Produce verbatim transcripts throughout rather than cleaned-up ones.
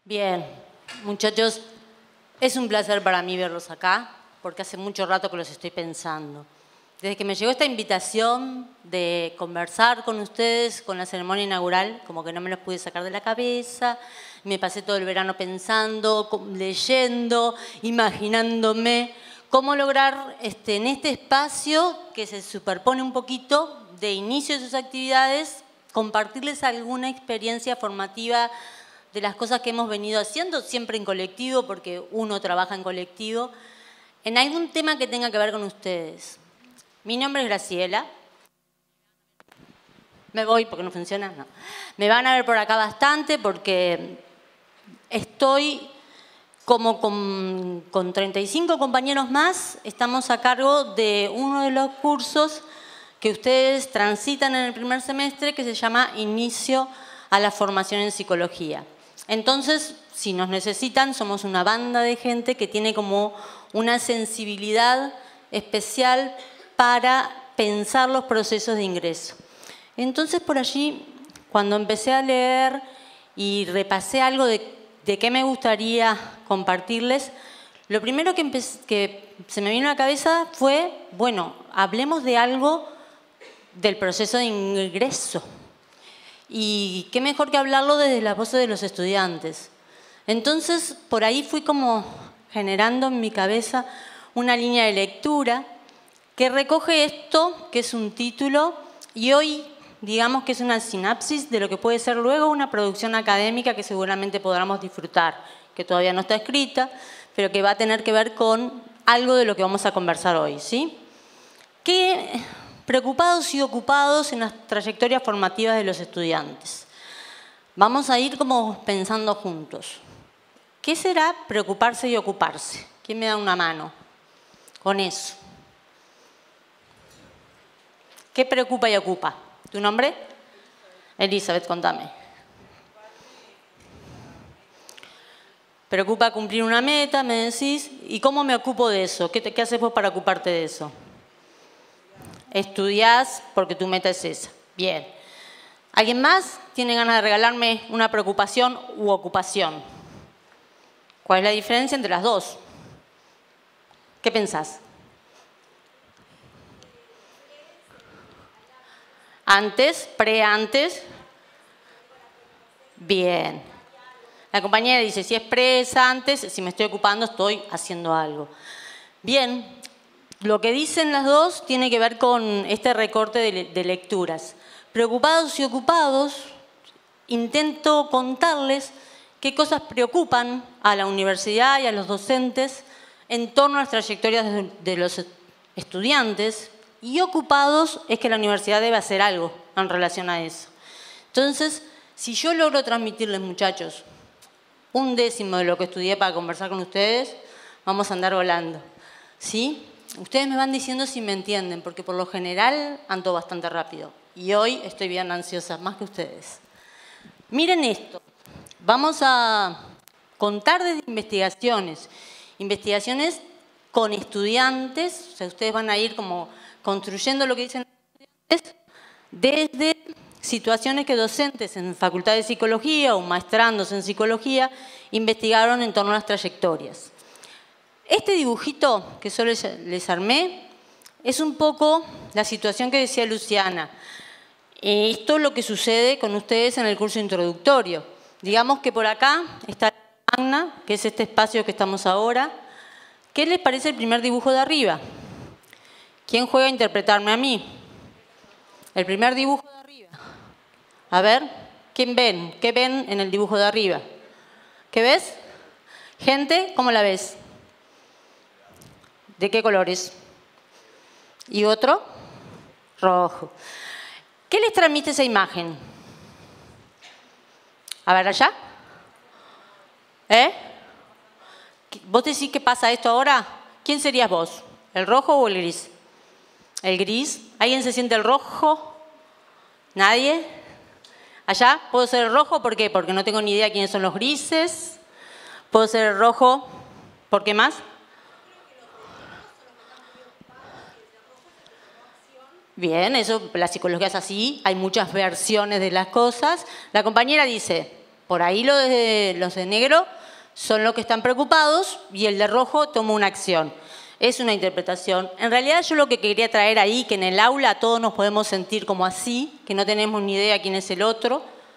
Bien, muchachos, es un placer para mí verlos acá, porque hace mucho rato que los estoy pensando. Desde que me llegó esta invitación de conversar con ustedes con la ceremonia inaugural, como que no me los pude sacar de la cabeza, me pasé todo el verano pensando, leyendo, imaginándome cómo lograr este, en este espacio que se superpone un poquito de inicio de sus actividades, compartirles alguna experiencia formativa de las cosas que hemos venido haciendo, siempre en colectivo, porque uno trabaja en colectivo, en algún tema que tenga que ver con ustedes. Mi nombre es Graciela. Me voy porque no funciona, no. Me van a ver por acá bastante porque estoy como con, con treinta y cinco compañeros más, estamos a cargo de uno de los cursos que ustedes transitan en el primer semestre que se llama Inicio a la Formación en Psicología. Entonces, si nos necesitan, somos una banda de gente que tiene como una sensibilidad especial para pensar los procesos de ingreso. Entonces, por allí, cuando empecé a leer y repasé algo de, de qué me gustaría compartirles, lo primero que, empecé, que se me vino a la cabeza fue, bueno, hablemos de algo del proceso de ingreso. Y qué mejor que hablarlo desde las voces de los estudiantes. Entonces, por ahí fui como generando en mi cabeza una línea de lectura que recoge esto, que es un título, y hoy digamos que es una sinapsis de lo que puede ser luego una producción académica que seguramente podamos disfrutar, que todavía no está escrita, pero que va a tener que ver con algo de lo que vamos a conversar hoy, ¿sí? ¿Qué? Preocupados y ocupados en las trayectorias formativas de los estudiantes. Vamos a ir como pensando juntos. ¿Qué será preocuparse y ocuparse? ¿Quién me da una mano con eso? ¿Qué preocupa y ocupa? ¿Tu nombre? Elizabeth, contame. Preocupa cumplir una meta, me decís. ¿Y cómo me ocupo de eso? ¿Qué, te, qué haces vos para ocuparte de eso? Estudiás porque tu meta es esa. Bien. ¿Alguien más tiene ganas de regalarme una preocupación u ocupación? ¿Cuál es la diferencia entre las dos? ¿Qué pensás? Antes, pre-antes. Bien. La compañera dice, si es pre, antes, si me estoy ocupando, estoy haciendo algo. Bien. Lo que dicen las dos tiene que ver con este recorte de, de lecturas. Preocupados y ocupados, intento contarles qué cosas preocupan a la universidad y a los docentes en torno a las trayectorias de, de los estudiantes, y ocupados es que la universidad debe hacer algo en relación a eso. Entonces, si yo logro transmitirles, muchachos, un décimo de lo que estudié para conversar con ustedes, vamos a andar volando, ¿sí? Ustedes me van diciendo si me entienden, porque por lo general ando bastante rápido. Y hoy estoy bien ansiosa, más que ustedes. Miren esto. Vamos a contar desde investigaciones. Investigaciones con estudiantes. O sea, ustedes van a ir como construyendo lo que dicen los estudiantes desde situaciones que docentes en Facultad de Psicología o maestrandos en Psicología investigaron en torno a las trayectorias. Este dibujito que solo les armé es un poco la situación que decía Luciana. Esto es lo que sucede con ustedes en el curso introductorio. Digamos que por acá está Magna, que es este espacio que estamos ahora. ¿Qué les parece el primer dibujo de arriba? ¿Quién juega a interpretarme a mí? El primer dibujo de arriba. A ver, ¿quién ven? ¿Qué ven en el dibujo de arriba? ¿Qué ves? Gente, ¿cómo la ves? ¿De qué colores? ¿Y otro? Rojo. ¿Qué les transmite esa imagen? A ver, allá. ¿Eh? ¿Vos decís qué pasa esto ahora? ¿Quién serías vos? ¿El rojo o el gris? ¿El gris? ¿Alguien se siente el rojo? ¿Nadie? ¿Allá? ¿Puedo ser el rojo? ¿Por qué? Porque no tengo ni idea quiénes son los grises. ¿Puedo ser el rojo? ¿Por qué más? Bien, eso, la psicología es así, hay muchas versiones de las cosas. La compañera dice, Por ahí los de, los de negro son los que están preocupados y el de rojo toma una acción. Es una interpretación. En realidad yo lo que quería traer ahí, que en el aula todos nos podemos sentir como así, que no tenemos ni idea quién es el otro,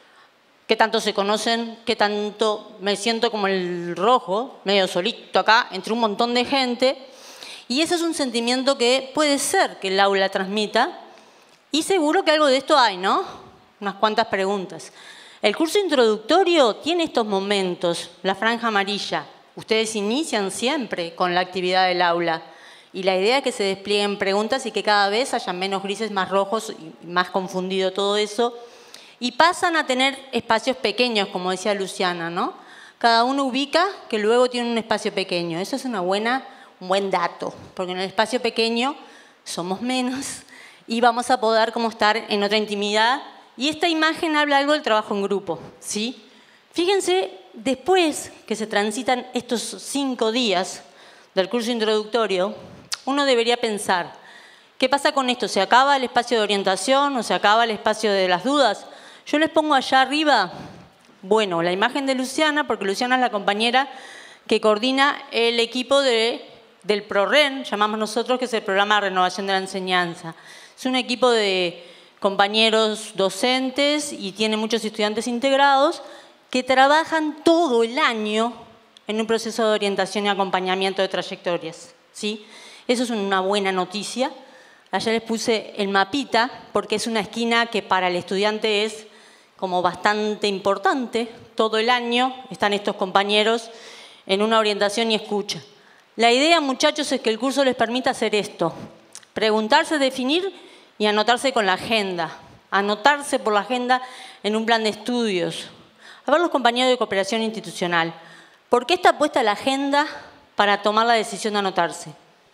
qué tanto se conocen, qué tanto me siento como el rojo, medio solito acá, entre un montón de gente. Y ese es un sentimiento que puede ser que el aula transmita. Y seguro que algo de esto hay, ¿no? Unas cuantas preguntas. El curso introductorio tiene estos momentos, la franja amarilla. Ustedes inician siempre con la actividad del aula. Y la idea es que se desplieguen preguntas y que cada vez haya menos grises, más rojos y más confundido todo eso. Y pasan a tener espacios pequeños, como decía Luciana, ¿no? Cada uno ubica que luego tiene un espacio pequeño. Eso es una buena, un buen dato, porque en el espacio pequeño somos menos y vamos a poder como estar en otra intimidad. Y esta imagen habla algo del trabajo en grupo, ¿sí? Fíjense, después que se transitan estos cinco días del curso introductorio, uno debería pensar, ¿qué pasa con esto? ¿Se acaba el espacio de orientación o se acaba el espacio de las dudas? Yo les pongo allá arriba, bueno, la imagen de Luciana, porque Luciana es la compañera que coordina el equipo de, del PROREN, llamamos nosotros, que es el Programa de Renovación de la Enseñanza. Es un equipo de compañeros docentes y tiene muchos estudiantes integrados que trabajan todo el año en un proceso de orientación y acompañamiento de trayectorias, ¿sí? Eso es una buena noticia. Allá les puse el mapita porque es una esquina que para el estudiante es como bastante importante. Todo el año están estos compañeros en una orientación y escucha. La idea, muchachos, es que el curso les permita hacer esto. Preguntarse, definir y anotarse con la agenda. Anotarse por la agenda en un plan de estudios. A ver los compañeros de cooperación institucional. ¿Por qué está puesta la agenda para tomar la decisión de anotarse?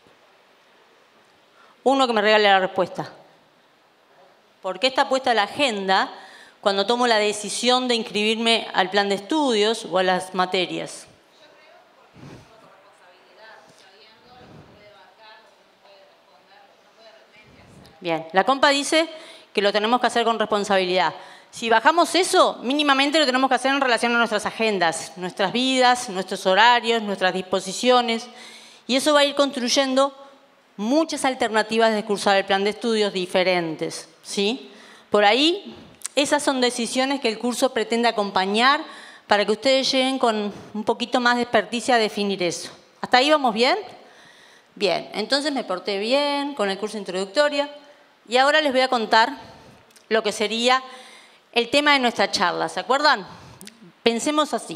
Uno que me regale la respuesta. ¿Por qué está puesta la agenda cuando tomo la decisión de inscribirme al plan de estudios o a las materias? Yo creo por responsabilidad, sabiendo lo que puede abarcar, lo que no puede responder, lo que no puede realmente hacer. Bien, la compa dice que lo tenemos que hacer con responsabilidad. Si bajamos eso, mínimamente lo tenemos que hacer en relación a nuestras agendas, nuestras vidas, nuestros horarios, nuestras disposiciones. Y eso va a ir construyendo muchas alternativas de cursar el plan de estudios diferentes, ¿sí? Por ahí, esas son decisiones que el curso pretende acompañar para que ustedes lleguen con un poquito más de experticia a definir eso. ¿Hasta ahí vamos bien? Bien, entonces me porté bien con el curso introductorio y ahora les voy a contar lo que sería el tema de nuestra charla, ¿se acuerdan? Pensemos así.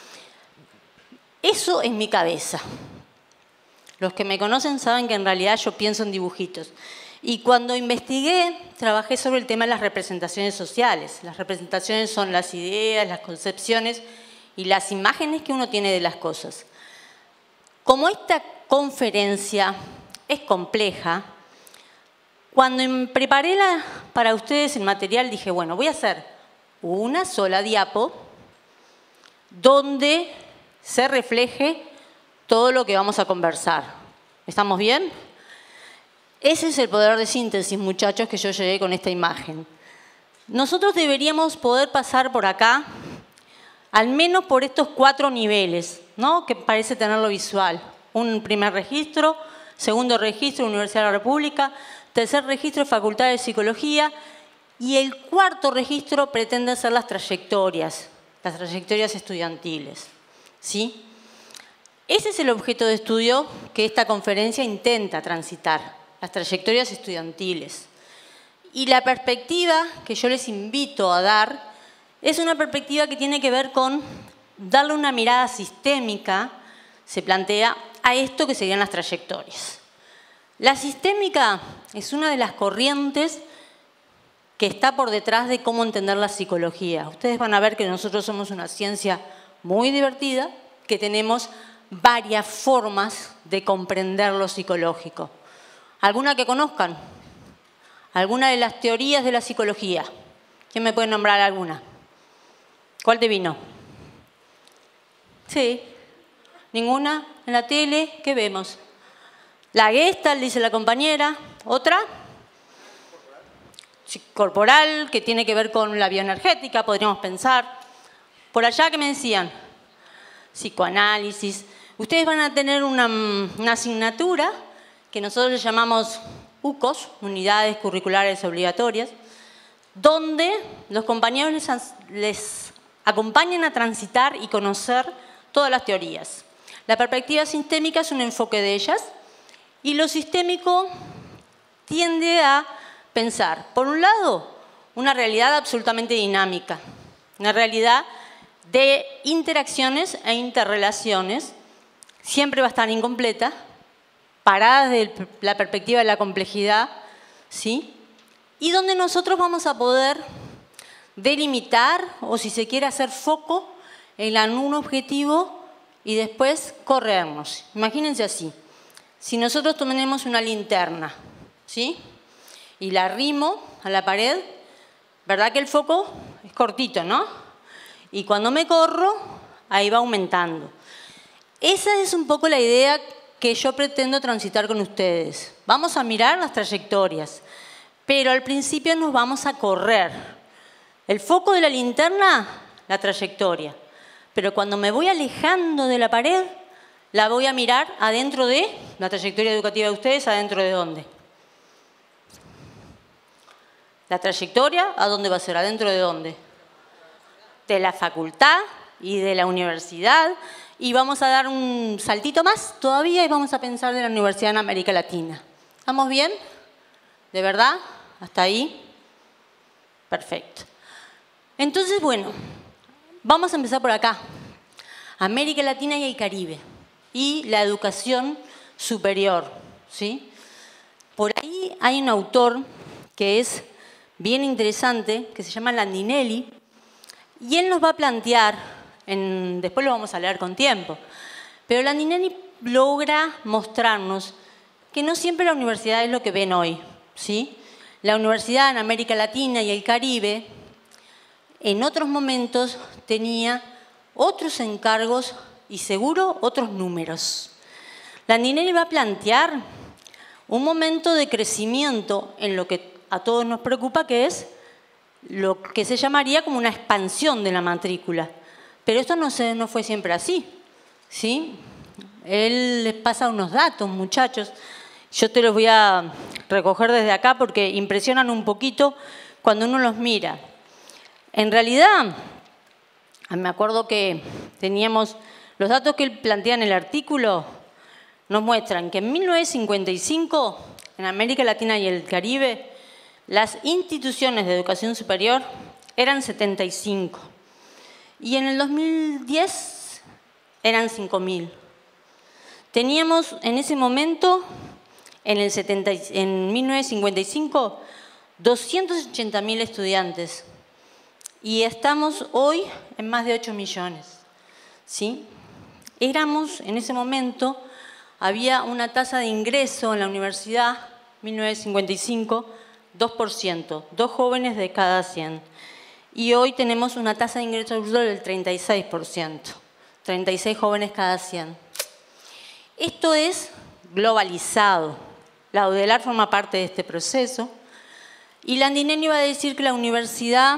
Eso es mi cabeza. Los que me conocen saben que en realidad yo pienso en dibujitos. Y cuando investigué, trabajé sobre el tema de las representaciones sociales. Las representaciones son las ideas, las concepciones y las imágenes que uno tiene de las cosas. Como esta conferencia es compleja, cuando preparé la, para ustedes el material dije, bueno, voy a hacer una sola diapo donde se refleje todo lo que vamos a conversar. ¿Estamos bien? Ese es el poder de síntesis, muchachos, que yo llegué con esta imagen. Nosotros deberíamos poder pasar por acá, al menos por estos cuatro niveles, ¿no? Que parece tenerlo visual. Un primer registro, segundo registro, Universidad de la República, tercer registro, Facultad de Psicología, y el cuarto registro pretende ser las trayectorias, las trayectorias estudiantiles, ¿sí? Ese es el objeto de estudio que esta conferencia intenta transitar, las trayectorias estudiantiles. Y la perspectiva que yo les invito a dar es una perspectiva que tiene que ver con darle una mirada sistémica, se plantea, a esto que serían las trayectorias. La sistémica es una de las corrientes que está por detrás de cómo entender la psicología. Ustedes van a ver que nosotros somos una ciencia muy divertida, que tenemos varias formas de comprender lo psicológico. ¿Alguna que conozcan? ¿Alguna de las teorías de la psicología? ¿Quién me puede nombrar alguna? ¿Cuál te vino? Sí. ¿Ninguna? ¿En la tele? ¿Qué vemos? La Gestalt, dice la compañera. ¿Otra? Corporal, que tiene que ver con la bioenergética, podríamos pensar. Por allá, ¿qué me decían? Psicoanálisis. Ustedes van a tener una, una asignatura que nosotros le llamamos U C O S, Unidades Curriculares Obligatorias, donde los compañeros les, les acompañan a transitar y conocer todas las teorías. La perspectiva sistémica es un enfoque de ellas y lo sistémico tiende a pensar, por un lado, una realidad absolutamente dinámica, una realidad de interacciones e interrelaciones, siempre va a estar incompleta, parada desde la perspectiva de la complejidad, ¿sí? Y donde nosotros vamos a poder delimitar, o si se quiere hacer foco, en un objetivo y después corrernos. Imagínense así, si nosotros tenemos una linterna, ¿sí? Y la arrimo a la pared, ¿verdad que el foco es cortito, no? Y cuando me corro, ahí va aumentando. Esa es un poco la idea que yo pretendo transitar con ustedes. Vamos a mirar las trayectorias, pero al principio nos vamos a correr. El foco de la linterna, la trayectoria. Pero cuando me voy alejando de la pared, la voy a mirar adentro de la trayectoria educativa de ustedes, ¿adentro de dónde? La trayectoria, ¿a dónde va a ser? ¿Adentro de dónde? De la facultad y de la universidad. Y vamos a dar un saltito más todavía y vamos a pensar de la universidad en América Latina. ¿Estamos bien? ¿De verdad? ¿Hasta ahí? Perfecto. Entonces, bueno, vamos a empezar por acá. América Latina y el Caribe. Y la educación superior, ¿sí? Por ahí hay un autor que es bien interesante, que se llama Landinelli, y él nos va a plantear, en, después lo vamos a leer con tiempo, pero Landinelli logra mostrarnos que no siempre la universidad es lo que ven hoy, ¿sí? La universidad en América Latina y el Caribe, en otros momentos tenía otros encargos y seguro otros números. Landinelli va a plantear un momento de crecimiento en lo que a todos nos preocupa, que es lo que se llamaría como una expansión de la matrícula. Pero esto no, se, no fue siempre así, ¿sí? Él les pasa unos datos, muchachos. Yo te los voy a recoger desde acá porque impresionan un poquito cuando uno los mira. En realidad, me acuerdo que teníamos los datos que él plantea en el artículo, nos muestran que en mil novecientos cincuenta y cinco, en América Latina y el Caribe, las instituciones de educación superior eran setenta y cinco y en el dos mil diez eran cinco mil. Teníamos en ese momento, en, el setenta, en mil novecientos cincuenta y cinco, doscientos ochenta mil estudiantes y estamos hoy en más de ocho millones. ¿Sí? Éramos, en ese momento, había una tasa de ingreso en la universidad, mil novecientos cincuenta y cinco, dos por ciento, dos jóvenes de cada cien. Y hoy tenemos una tasa de ingreso del treinta y seis por ciento, treinta y seis jóvenes cada cien. Esto es globalizado. La UDELAR forma parte de este proceso. Y Landinelli va a decir que la universidad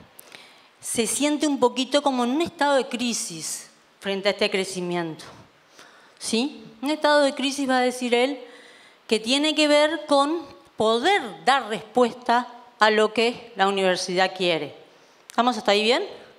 se siente un poquito como en un estado de crisis frente a este crecimiento. ¿Sí? Un estado de crisis, va a decir él, que tiene que ver con poder dar respuesta a lo que la universidad quiere. ¿Estamos hasta ahí bien?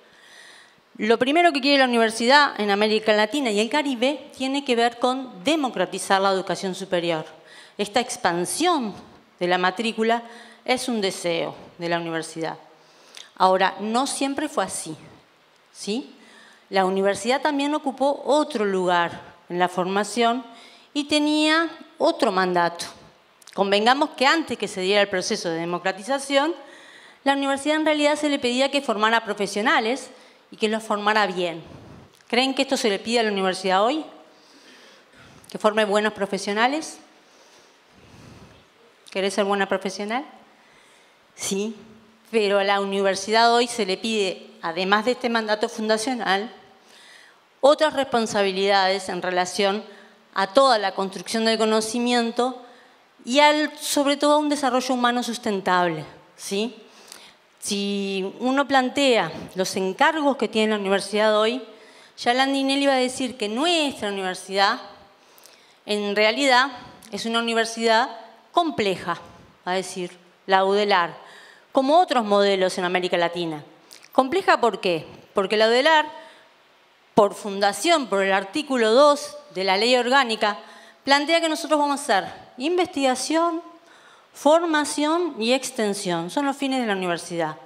Lo primero que quiere la universidad en América Latina y el Caribe tiene que ver con democratizar la educación superior. Esta expansión de la matrícula es un deseo de la universidad. Ahora, no siempre fue así, ¿sí? La universidad también ocupó otro lugar en la formación y tenía otro mandato. Convengamos que antes que se diera el proceso de democratización, la universidad en realidad se le pedía que formara profesionales y que los formara bien. ¿Creen que esto se le pide a la universidad hoy? ¿Que forme buenos profesionales? ¿Querés ser buena profesional? Sí, pero a la universidad hoy se le pide, además de este mandato fundacional, otras responsabilidades en relación a toda la construcción del conocimiento y al, sobre todo a un desarrollo humano sustentable, ¿sí? si uno plantea los encargos que tiene la universidad hoy, ya Landinelli va a decir que nuestra universidad, en realidad, es una universidad compleja, va a decir la UDELAR, como otros modelos en América Latina. ¿Compleja por qué? Porque la UDELAR, por fundación, por el artículo dos de la ley orgánica, plantea que nosotros vamos a hacer investigación, formación y extensión. Son los fines de la universidad.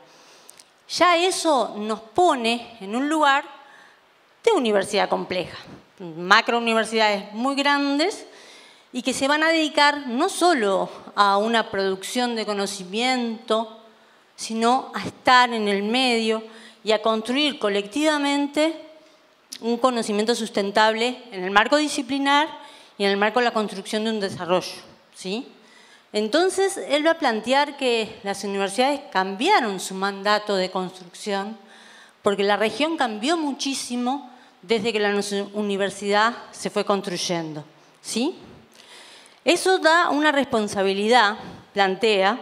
Ya eso nos pone en un lugar de universidad compleja. Macrouniversidades muy grandes y que se van a dedicar no solo a una producción de conocimiento, sino a estar en el medio y a construir colectivamente un conocimiento sustentable en el marco disciplinar y en el marco de la construcción de un desarrollo, ¿sí? Entonces, él va a plantear que las universidades cambiaron su mandato de construcción porque la región cambió muchísimo desde que la universidad se fue construyendo, ¿sí? Eso da una responsabilidad, plantea,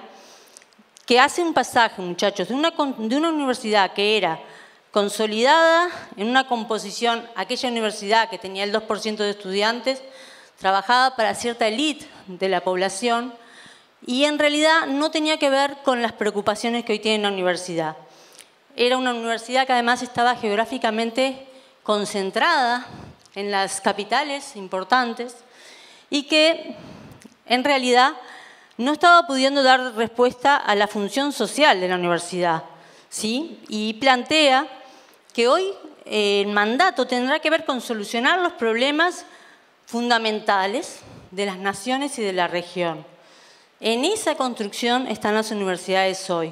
que hace un pasaje, muchachos, de una, de una universidad que era consolidada en una composición, aquella universidad que tenía el dos por ciento de estudiantes, trabajaba para cierta élite de la población y en realidad no tenía que ver con las preocupaciones que hoy tiene la universidad. Era una universidad que además estaba geográficamente concentrada en las capitales importantes y que en realidad no estaba pudiendo dar respuesta a la función social de la universidad, ¿sí? Y plantea que hoy eh, el mandato tendrá que ver con solucionar los problemas fundamentales de las naciones y de la región. En esa construcción están las universidades hoy.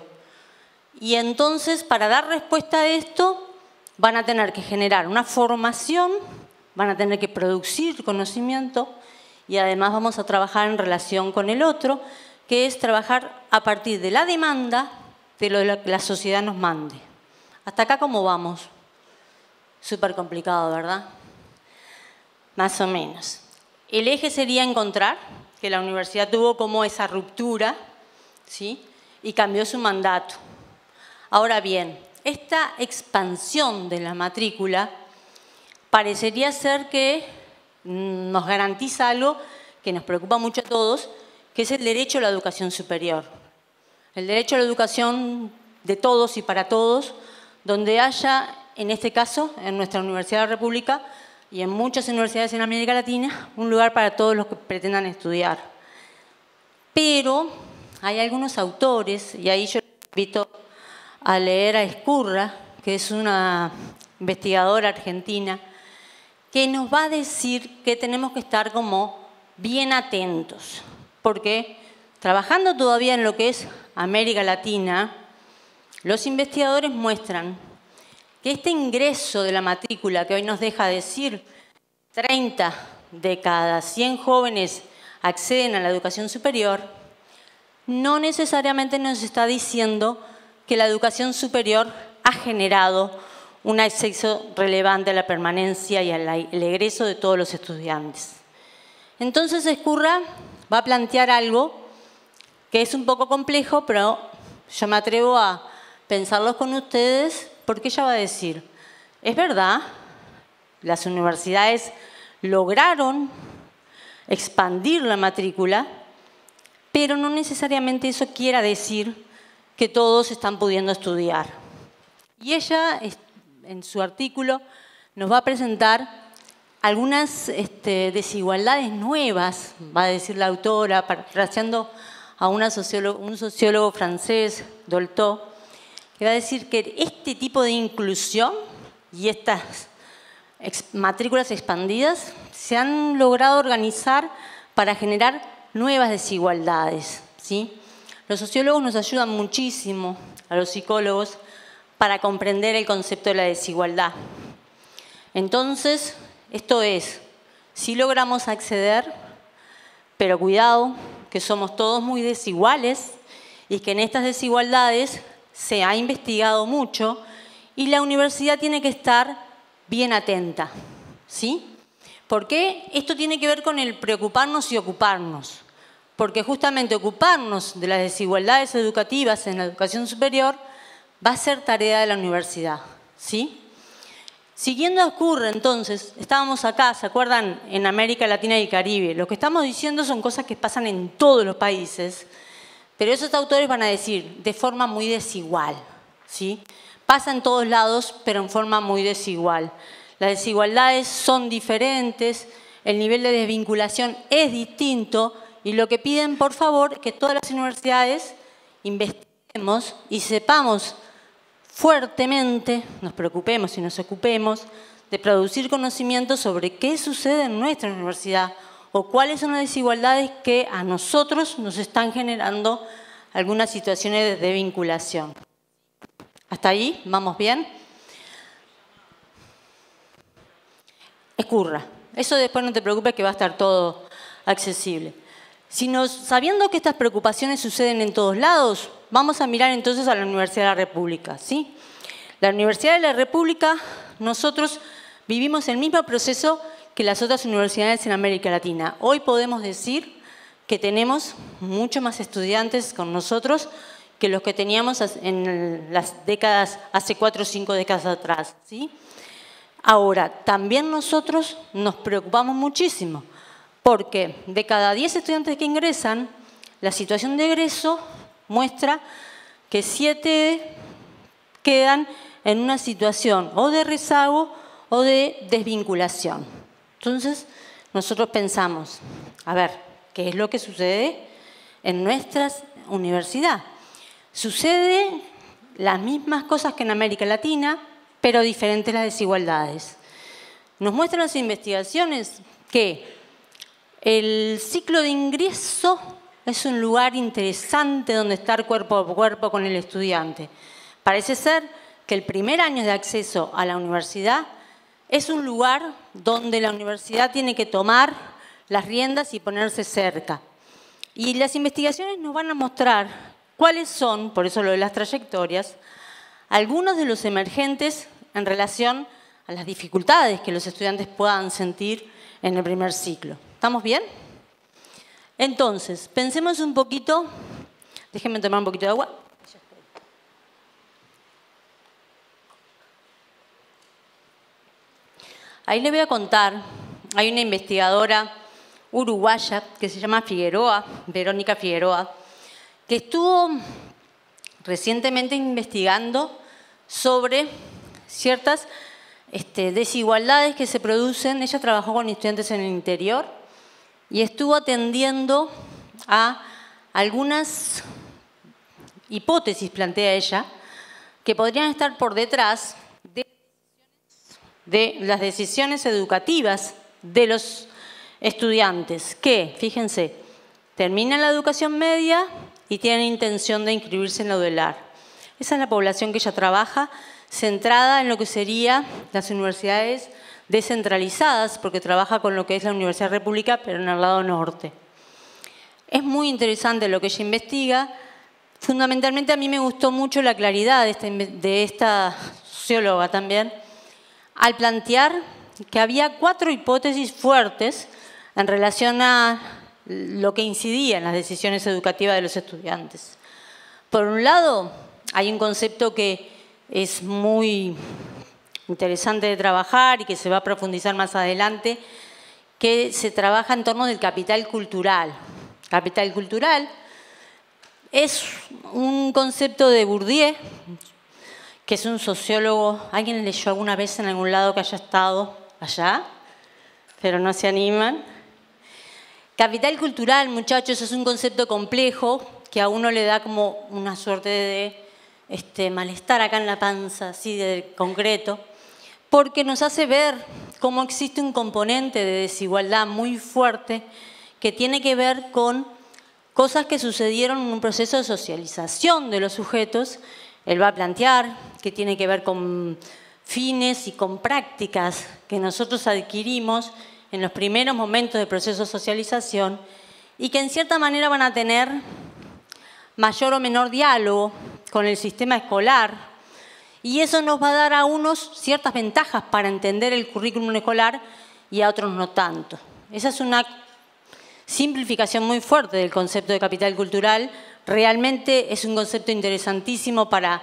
Y entonces, para dar respuesta a esto, van a tener que generar una formación, van a tener que producir conocimiento y además vamos a trabajar en relación con el otro, que es trabajar a partir de la demanda de lo que la sociedad nos mande. Hasta acá, ¿cómo vamos? Súper complicado, ¿verdad? Más o menos. El eje sería encontrar que la universidad tuvo como esa ruptura, ¿sí? Y cambió su mandato. Ahora bien, esta expansión de la matrícula parecería ser que nos garantiza algo que nos preocupa mucho a todos, que es el derecho a la educación superior. El derecho a la educación de todos y para todos, donde haya, en este caso, en nuestra Universidad de la República y en muchas universidades en América Latina, un lugar para todos los que pretendan estudiar. Pero hay algunos autores, y ahí yo les invito a leer a Escurra, que es una investigadora argentina, que nos va a decir que tenemos que estar como bien atentos, porque trabajando todavía en lo que es América Latina, los investigadores muestran que este ingreso de la matrícula, que hoy nos deja decir treinta de cada cien jóvenes acceden a la educación superior, no necesariamente nos está diciendo que la educación superior ha generado un acceso relevante a la permanencia y al egreso de todos los estudiantes. Entonces, Escurra va a plantear algo que es un poco complejo, pero yo me atrevo a pensarlos con ustedes, porque ella va a decir, es verdad, las universidades lograron expandir la matrícula, pero no necesariamente eso quiera decir que todos están pudiendo estudiar. Y ella, en su artículo, nos va a presentar algunas este, desigualdades nuevas, va a decir la autora, parafraseando a una sociólogo, un sociólogo francés, Dolto, que va a decir que este tipo de inclusión y estas ex matrículas expandidas se han logrado organizar para generar nuevas desigualdades, ¿sí? Los sociólogos nos ayudan muchísimo a los psicólogos para comprender el concepto de la desigualdad. Entonces, esto es, si logramos acceder, pero cuidado, que somos todos muy desiguales y que en estas desigualdades se ha investigado mucho y la universidad tiene que estar bien atenta, ¿sí? Porque esto tiene que ver con el preocuparnos y ocuparnos, porque justamente ocuparnos de las desigualdades educativas en la educación superior va a ser tarea de la universidad, ¿sí? Siguiendo a Curra, entonces, estábamos acá, ¿se acuerdan? En América Latina y el Caribe. Lo que estamos diciendo son cosas que pasan en todos los países, pero esos autores van a decir de forma muy desigual, ¿sí? Pasa en todos lados, pero en forma muy desigual. Las desigualdades son diferentes, el nivel de desvinculación es distinto y lo que piden, por favor, es que todas las universidades investiguemos y sepamos fuertemente, nos preocupemos y nos ocupemos de producir conocimiento sobre qué sucede en nuestra universidad o cuáles son las desigualdades que a nosotros nos están generando algunas situaciones de vinculación. ¿Hasta ahí? ¿Vamos bien? Escurra. Eso después no te preocupes que va a estar todo accesible. Si nos, sabiendo que estas preocupaciones suceden en todos lados, vamos a mirar entonces a la Universidad de la República, ¿sí? La Universidad de la República, nosotros vivimos el mismo proceso que las otras universidades en América Latina. Hoy podemos decir que tenemos mucho más estudiantes con nosotros que los que teníamos en las décadas, hace cuatro o cinco décadas atrás, ¿sí? Ahora, también nosotros nos preocupamos muchísimo, porque de cada diez estudiantes que ingresan, la situación de egreso muestra que siete quedan en una situación o de rezago o de desvinculación. Entonces, nosotros pensamos, a ver, ¿qué es lo que sucede en nuestra universidad? Sucede las mismas cosas que en América Latina, pero diferentes las desigualdades. Nos muestran las investigaciones que el ciclo de ingreso es un lugar interesante donde estar cuerpo a cuerpo con el estudiante. Parece ser que el primer año de acceso a la universidad es un lugar donde la universidad tiene que tomar las riendas y ponerse cerca. Y las investigaciones nos van a mostrar cuáles son, por eso lo de las trayectorias, algunos de los emergentes en relación a las dificultades que los estudiantes puedan sentir en el primer ciclo. ¿Estamos bien? Entonces, pensemos un poquito, déjenme tomar un poquito de agua. Ahí les voy a contar, hay una investigadora uruguaya que se llama Figueroa, Verónica Figueroa, que estuvo recientemente investigando sobre ciertas este, desigualdades que se producen. Ella trabajó con estudiantes en el interior y estuvo atendiendo a algunas hipótesis, plantea ella, que podrían estar por detrás de, de las decisiones educativas de los estudiantes que, fíjense, terminan la educación media y tienen intención de inscribirse en la UDELAR. Esa es la población que ella trabaja, centrada en lo que serían las universidades descentralizadas, porque trabaja con lo que es la Universidad República, pero en el lado norte. Es muy interesante lo que ella investiga. Fundamentalmente a mí me gustó mucho la claridad de esta, de esta socióloga también, al plantear que había cuatro hipótesis fuertes en relación a lo que incidía en las decisiones educativas de los estudiantes. Por un lado, hay un concepto que es muy interesante de trabajar y que se va a profundizar más adelante, que se trabaja en torno del capital cultural. Capital cultural es un concepto de Bourdieu, que es un sociólogo. ¿Alguien leyó alguna vez en algún lado que haya estado allá? Pero no se animan. Capital cultural, muchachos, es un concepto complejo que a uno le da como una suerte de este, malestar acá en la panza, así de concreto, porque nos hace ver cómo existe un componente de desigualdad muy fuerte que tiene que ver con cosas que sucedieron en un proceso de socialización de los sujetos. Él va a plantear que tiene que ver con fines y con prácticas que nosotros adquirimos en los primeros momentos del proceso de socialización y que en cierta manera van a tener mayor o menor diálogo con el sistema escolar, y eso nos va a dar a unos ciertas ventajas para entender el currículum escolar y a otros no tanto. Esa es una simplificación muy fuerte del concepto de capital cultural. Realmente es un concepto interesantísimo para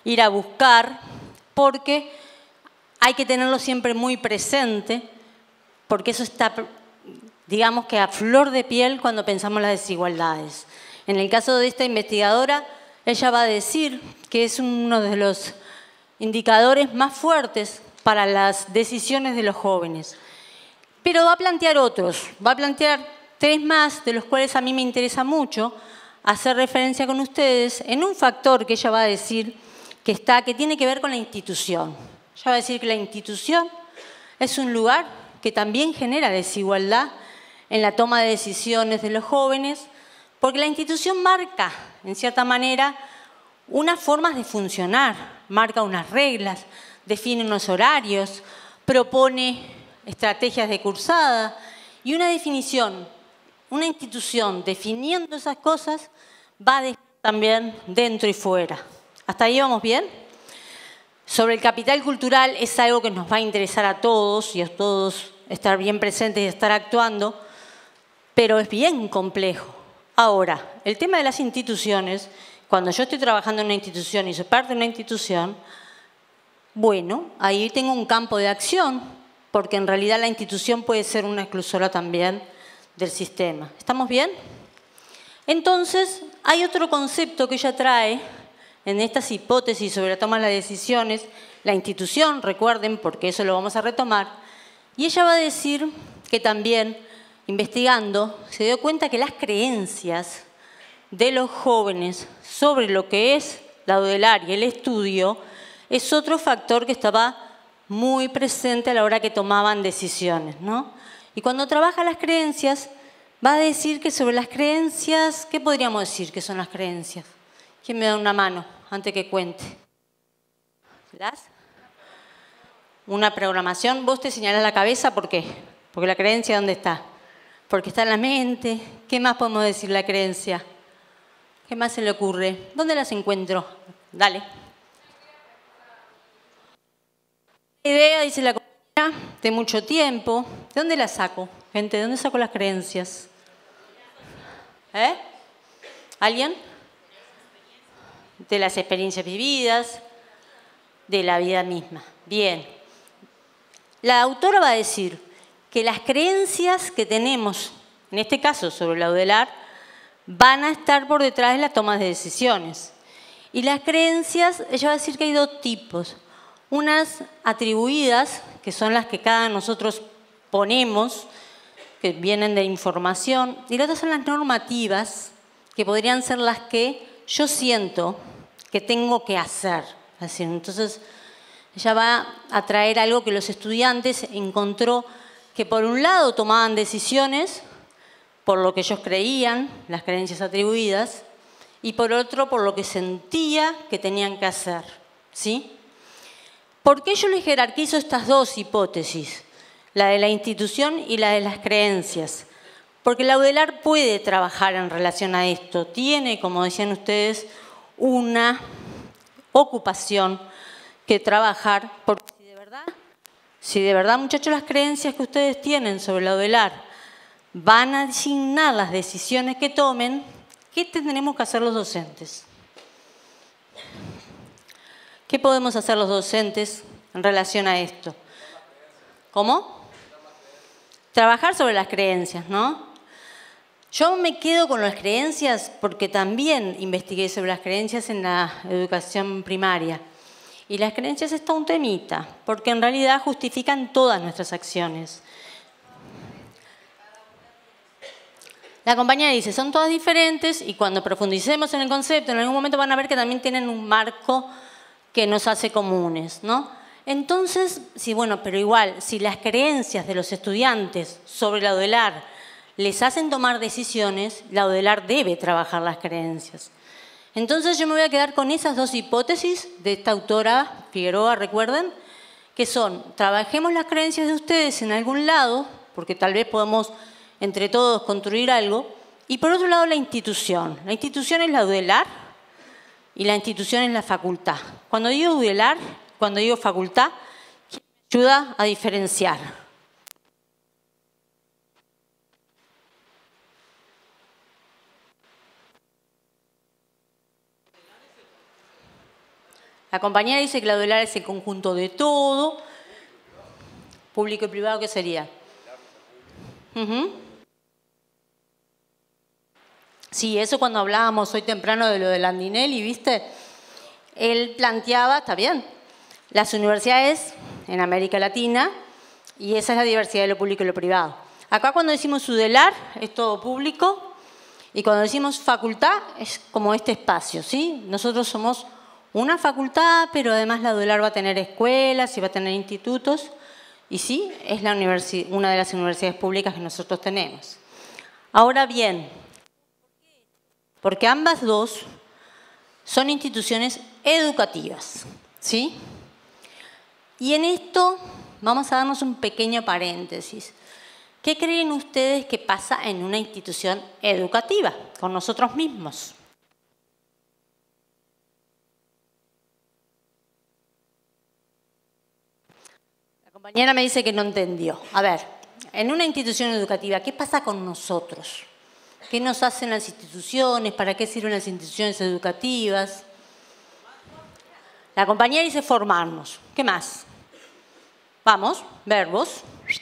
ir a buscar, porque hay que tenerlo siempre muy presente, porque eso está, digamos que a flor de piel cuando pensamos las desigualdades. En el caso de esta investigadora, ella va a decir que es uno de los indicadores más fuertes para las decisiones de los jóvenes. Pero va a plantear otros, va a plantear tres más, de los cuales a mí me interesa mucho hacer referencia con ustedes en un factor que ella va a decir que, está, que tiene que ver con la institución. Ella va a decir que la institución es un lugar que también genera desigualdad en la toma de decisiones de los jóvenes, porque la institución marca, en cierta manera, unas formas de funcionar, marca unas reglas, define unos horarios, propone estrategias de cursada y una definición, una institución definiendo esas cosas va a dejar también dentro y fuera. ¿Hasta ahí vamos bien? Sobre el capital cultural es algo que nos va a interesar a todos y a todos estar bien presentes y estar actuando, pero es bien complejo. Ahora, el tema de las instituciones, cuando yo estoy trabajando en una institución y soy parte de una institución, bueno, ahí tengo un campo de acción, porque en realidad la institución puede ser una exclusora también del sistema. ¿Estamos bien? Entonces, hay otro concepto que ella trae en estas hipótesis sobre la toma de las decisiones, la institución, recuerden, porque eso lo vamos a retomar, y ella va a decir que también, investigando, se dio cuenta que las creencias de los jóvenes sobre lo que es la UDELAR y el estudio es otro factor que estaba muy presente a la hora que tomaban decisiones, ¿no? Y cuando trabaja las creencias, va a decir que sobre las creencias, ¿qué podríamos decir que son las creencias? ¿Quién me da una mano antes que cuente? ¿Las? Una programación. Vos te señalás la cabeza, ¿por qué? Porque la creencia, ¿dónde está? Porque está en la mente. ¿Qué más podemos decir la creencia? ¿Qué más se le ocurre? ¿Dónde las encuentro? Dale. La idea, dice la compañera, de mucho tiempo. ¿De dónde la saco, gente? ¿De dónde saco las creencias? ¿Eh? ¿Alguien? De las experiencias vividas, de la vida misma. Bien. La autora va a decir que las creencias que tenemos, en este caso sobre la UDELAR, van a estar por detrás de las tomas de decisiones. Y las creencias, ella va a decir que hay dos tipos. Unas atribuidas, que son las que cada uno de nosotros ponemos, que vienen de información, y las otras son las normativas, que podrían ser las que yo siento que tengo que hacer. Así, entonces, ella va a traer algo que los estudiantes encontró que por un lado tomaban decisiones por lo que ellos creían, las creencias atribuidas, y por otro por lo que sentía que tenían que hacer. ¿Sí? ¿Por qué yo les jerarquizo estas dos hipótesis? La de la institución y la de las creencias. Porque la UDELAR puede trabajar en relación a esto. Tiene, como decían ustedes, una ocupación que trabajar. Porque si de verdad, si de verdad, muchachos, las creencias que ustedes tienen sobre la UDELAR van a asignar las decisiones que tomen, ¿qué tendremos que hacer los docentes? ¿Qué podemos hacer los docentes en relación a esto? ¿Cómo? Trabajar sobre las creencias, ¿no? Yo me quedo con las creencias porque también investigué sobre las creencias en la educación primaria. Y las creencias está un temita, porque en realidad justifican todas nuestras acciones. La compañera dice, son todas diferentes y cuando profundicemos en el concepto, en algún momento van a ver que también tienen un marco que nos hace comunes, ¿no? Entonces, sí, bueno, pero igual, si las creencias de los estudiantes sobre la UDELAR les hacen tomar decisiones, la UDELAR debe trabajar las creencias. Entonces yo me voy a quedar con esas dos hipótesis de esta autora Figueroa, recuerden, que son, trabajemos las creencias de ustedes en algún lado, porque tal vez podamos entre todos construir algo, y por otro lado la institución. La institución es la UDELAR y la institución es la facultad. Cuando digo UDELAR, cuando digo facultad, ayuda a diferenciar. La compañera dice que la dular es el conjunto de todo. Público y privado, ¿qué sería? Uh-huh. Sí, eso cuando hablábamos hoy temprano de lo de Landinelli, ¿viste? Él planteaba, está bien, las universidades en América Latina, y esa es la diversidad de lo público y lo privado. Acá cuando decimos UDELAR es todo público, y cuando decimos facultad es como este espacio, ¿sí? Nosotros somos una facultad, pero además la UDELAR va a tener escuelas y va a tener institutos, y sí, es la universi- una de las universidades públicas que nosotros tenemos. Ahora bien, porque ambas dos son instituciones educativas, ¿sí? Y en esto vamos a darnos un pequeño paréntesis. ¿Qué creen ustedes que pasa en una institución educativa con nosotros mismos? La compañera me dice que no entendió. A ver, en una institución educativa, ¿qué pasa con nosotros? ¿Qué nos hacen las instituciones? ¿Para qué sirven las instituciones educativas? La compañera dice formarnos. ¿Qué más? Vamos, verbos.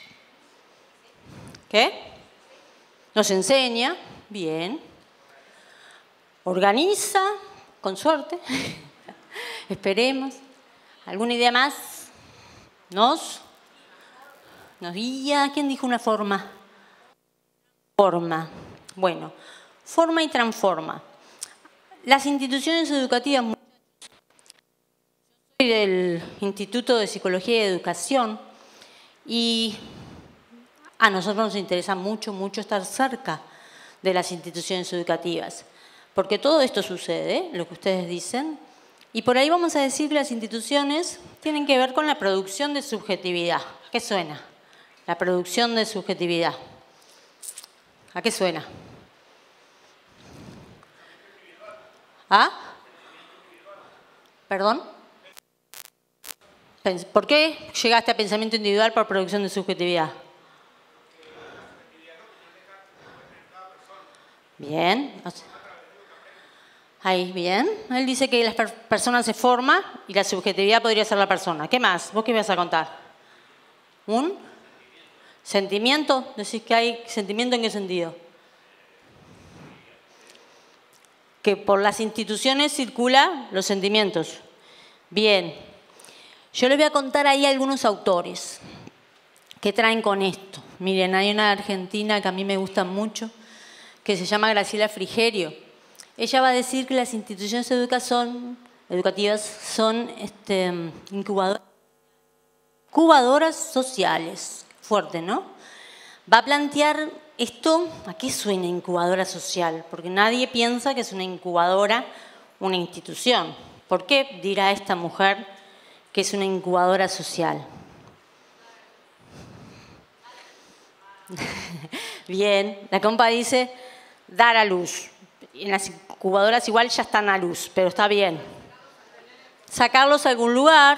¿Qué? Nos enseña. Bien. Organiza, con suerte. Esperemos. ¿Alguna idea más? Nos. Nos guía. ¿Quién dijo una forma? Forma. Bueno, forma y transforma. Las instituciones educativas, yo soy del Instituto de Psicología y Educación y a nosotros nos interesa mucho, mucho estar cerca de las instituciones educativas, porque todo esto sucede, lo que ustedes dicen, y por ahí vamos a decir que las instituciones tienen que ver con la producción de subjetividad. ¿A qué suena? La producción de subjetividad. ¿A qué suena? ¿Ah? ¿Perdón? ¿Por qué llegaste a pensamiento individual por producción de subjetividad? Bien. Ahí, bien. Él dice que la persona se forma y la subjetividad podría ser la persona. ¿Qué más? ¿Vos qué ibas a contar? ¿Un sentimiento? ¿Decís que hay sentimiento en qué sentido? Que por las instituciones circulan los sentimientos. Bien. Yo les voy a contar ahí algunos autores que traen con esto. Miren, hay una argentina que a mí me gusta mucho, que se llama Graciela Frigerio. Ella va a decir que las instituciones educación, educativas son este, incubadoras, incubadoras sociales. Fuerte, ¿no? Va a plantear esto, ¿a qué suena incubadora social? Porque nadie piensa que es una incubadora una institución. ¿Por qué dirá esta mujer que es una incubadora social? Bien, la compa dice dar a luz. En las incubadoras igual ya están a luz, pero está bien. Sacarlos a algún lugar.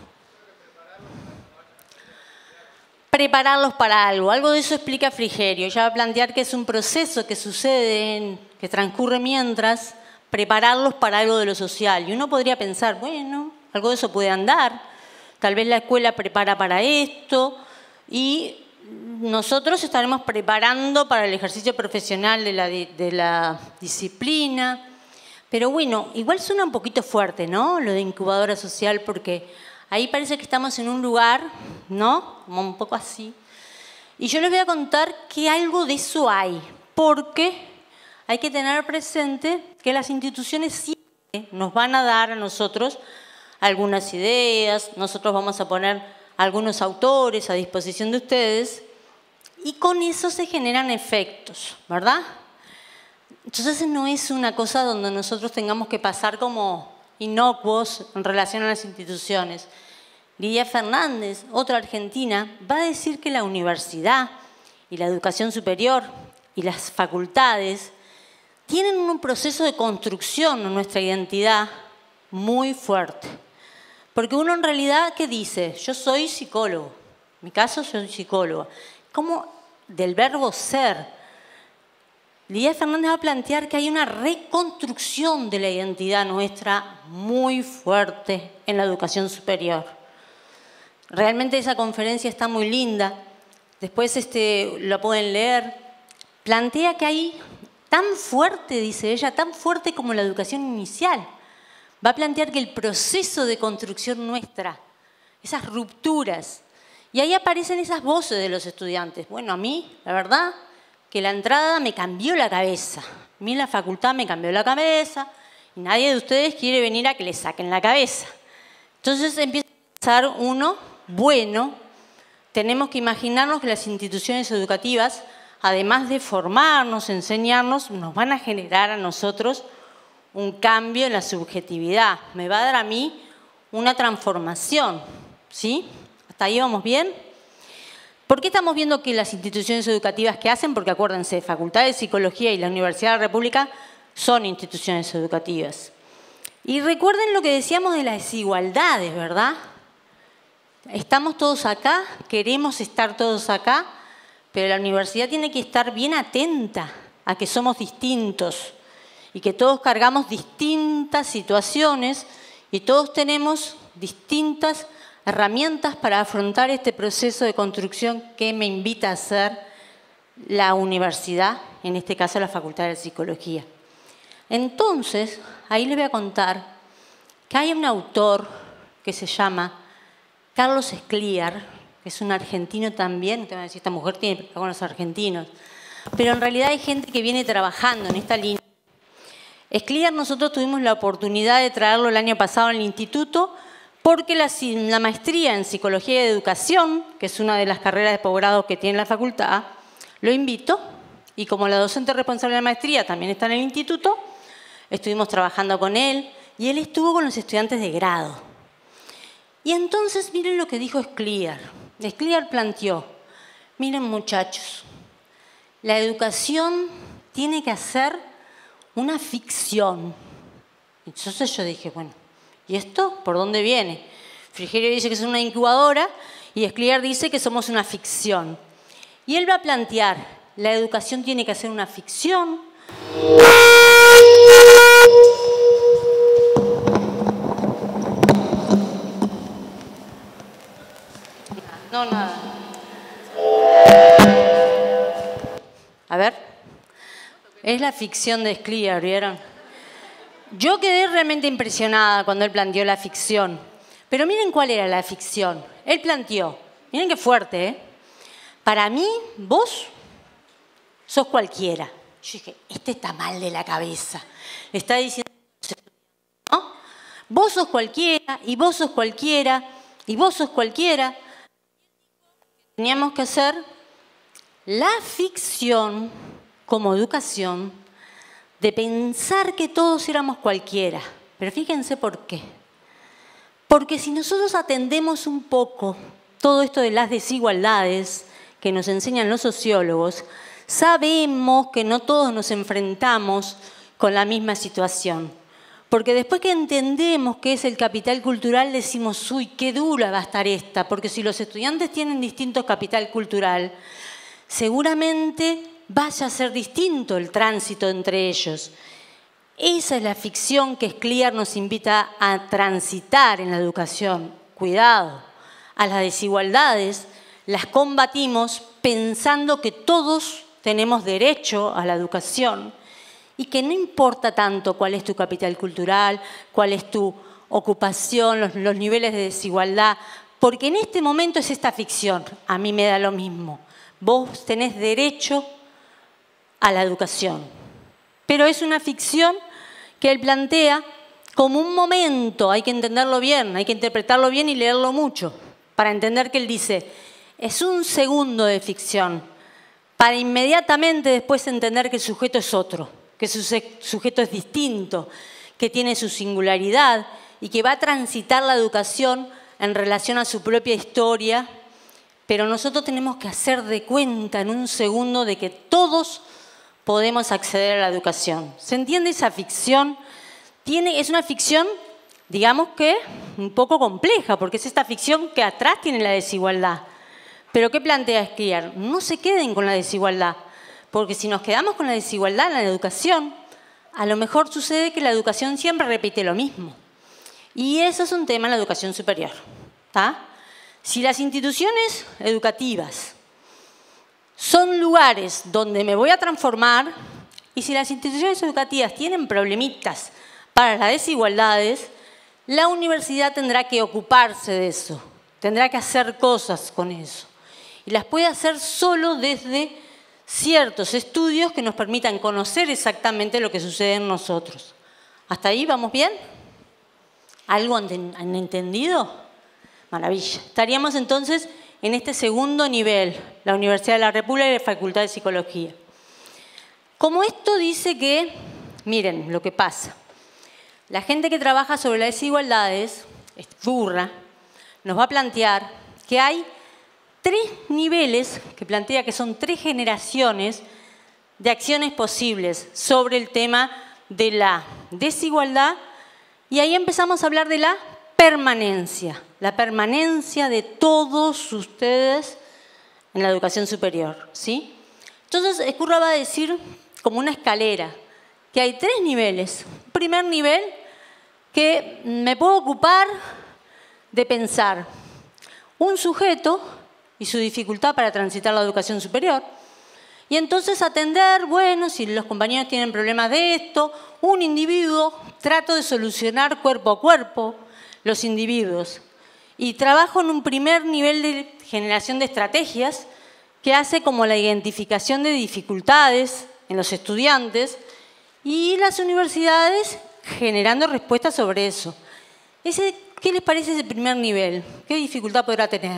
Prepararlos para algo. Algo de eso explica Frigerio. Ella va a plantear que es un proceso que sucede, en, que transcurre mientras, prepararlos para algo de lo social. Y uno podría pensar, bueno, algo de eso puede andar. Tal vez la escuela prepara para esto y nosotros estaremos preparando para el ejercicio profesional de la, de la disciplina. Pero bueno, igual suena un poquito fuerte, ¿no? Lo de incubadora social, porque ahí parece que estamos en un lugar, ¿no? Como un poco así. Y yo les voy a contar que algo de eso hay, porque hay que tener presente que las instituciones siempre nos van a dar a nosotros algunas ideas, nosotros vamos a poner algunos autores a disposición de ustedes, y con eso se generan efectos, ¿verdad? Entonces no es una cosa donde nosotros tengamos que pasar como inocuos en relación a las instituciones. Lidia Fernández, otra argentina, va a decir que la universidad y la educación superior y las facultades tienen un proceso de construcción en nuestra identidad muy fuerte. Porque uno en realidad, ¿qué dice? Yo soy psicólogo. En mi caso, soy psicóloga. ¿Cómo del verbo ser? Lidia Fernández va a plantear que hay una reconstrucción de la identidad nuestra muy fuerte en la educación superior. Realmente esa conferencia está muy linda. Después este, lo pueden leer. Plantea que hay tan fuerte, dice ella, tan fuerte como la educación inicial. Va a plantear que el proceso de construcción nuestra, esas rupturas, y ahí aparecen esas voces de los estudiantes. Bueno, a mí, la verdad, que la entrada me cambió la cabeza. A mí la facultad me cambió la cabeza y nadie de ustedes quiere venir a que le saquen la cabeza. Entonces empieza a pensar uno, bueno, tenemos que imaginarnos que las instituciones educativas, además de formarnos, enseñarnos, nos van a generar a nosotros un cambio en la subjetividad. Me va a dar a mí una transformación, ¿sí? ¿Hasta ahí vamos bien? ¿Por qué estamos viendo que las instituciones educativas que hacen? Porque acuérdense, Facultad de Psicología y la Universidad de la República son instituciones educativas. Y recuerden lo que decíamos de las desigualdades, ¿verdad? Estamos todos acá, queremos estar todos acá, pero la universidad tiene que estar bien atenta a que somos distintos y que todos cargamos distintas situaciones y todos tenemos distintas herramientas para afrontar este proceso de construcción que me invita a hacer la universidad, en este caso la Facultad de Psicología. Entonces, ahí les voy a contar que hay un autor que se llama Carlos Escliar, que es un argentino también. Ustedes van a decir, esta mujer tiene que ver con los argentinos. Pero en realidad hay gente que viene trabajando en esta línea. Escliar, nosotros tuvimos la oportunidad de traerlo el año pasado al instituto porque la, la maestría en Psicología y Educación, que es una de las carreras de posgrado que tiene la facultad, lo invito y como la docente responsable de la maestría también está en el instituto, estuvimos trabajando con él y él estuvo con los estudiantes de grado. Y entonces miren lo que dijo Escliar. Escliar planteó, miren muchachos, la educación tiene que ser una ficción. Entonces yo dije, bueno, ¿y esto por dónde viene? Frigerio dice que es una incubadora y Escliar dice que somos una ficción. Y él va a plantear, la educación tiene que ser una ficción. No, nada. A ver. Es la ficción de Escliar, ¿vieron? Yo quedé realmente impresionada cuando él planteó la ficción. Pero miren cuál era la ficción. Él planteó, miren qué fuerte, ¿eh? Para mí, vos sos cualquiera. Yo dije, este está mal de la cabeza. Le está diciendo, ¿no? Vos sos cualquiera, y vos sos cualquiera, y vos sos cualquiera. Teníamos que hacer la ficción como educación de pensar que todos éramos cualquiera. Pero fíjense por qué. Porque si nosotros atendemos un poco todo esto de las desigualdades que nos enseñan los sociólogos, sabemos que no todos nos enfrentamos con la misma situación. Porque después que entendemos qué es el capital cultural, decimos, uy, qué dura va a estar esta. Porque si los estudiantes tienen distinto capital cultural, seguramente vaya a ser distinto el tránsito entre ellos. Esa es la ficción que Escliar nos invita a transitar en la educación. Cuidado, a las desigualdades las combatimos pensando que todos tenemos derecho a la educación y que no importa tanto cuál es tu capital cultural, cuál es tu ocupación, los, los niveles de desigualdad, porque en este momento es esta ficción. A mí me da lo mismo. Vos tenés derecho a la educación. Pero es una ficción que él plantea como un momento, hay que entenderlo bien, hay que interpretarlo bien y leerlo mucho, para entender que él dice, es un segundo de ficción, para inmediatamente después entender que el sujeto es otro, que su sujeto es distinto, que tiene su singularidad y que va a transitar la educación en relación a su propia historia, pero nosotros tenemos que hacer de cuenta en un segundo de que todos podemos acceder a la educación. ¿Se entiende esa ficción? Tiene, es una ficción, digamos que, un poco compleja, porque es esta ficción que atrás tiene la desigualdad. Pero ¿qué plantea Escliar? No se queden con la desigualdad, Porque si nos quedamos con la desigualdad en la educación, a lo mejor sucede que la educación siempre repite lo mismo. Y eso es un tema en la educación superior. ¿Tá? Si las instituciones educativas son lugares donde me voy a transformar, y si las instituciones educativas tienen problemitas para las desigualdades, la universidad tendrá que ocuparse de eso, tendrá que hacer cosas con eso. Y las puede hacer solo desde ciertos estudios que nos permitan conocer exactamente lo que sucede en nosotros. ¿Hasta ahí vamos bien? ¿Algo han entendido? Maravilla. Estaríamos entonces en este segundo nivel, la Universidad de la República y la Facultad de Psicología. Como esto dice que, miren lo que pasa, la gente que trabaja sobre las desigualdades, es burra, nos va a plantear que hay tres niveles, que plantea que son tres generaciones de acciones posibles sobre el tema de la desigualdad, y ahí empezamos a hablar de la permanencia, la permanencia de todos ustedes en la educación superior, ¿sí? Entonces, Ezcurra va a decir como una escalera, que hay tres niveles. Un primer nivel, que me puedo ocupar de pensar un sujeto y su dificultad para transitar la educación superior, y entonces atender, bueno, si los compañeros tienen problemas de esto, un individuo, trato de solucionar cuerpo a cuerpo los individuos. Y trabajo en un primer nivel de generación de estrategias que hace como la identificación de dificultades en los estudiantes y las universidades generando respuestas sobre eso. Ese, ¿qué les parece ese primer nivel? ¿Qué dificultad podrá tener?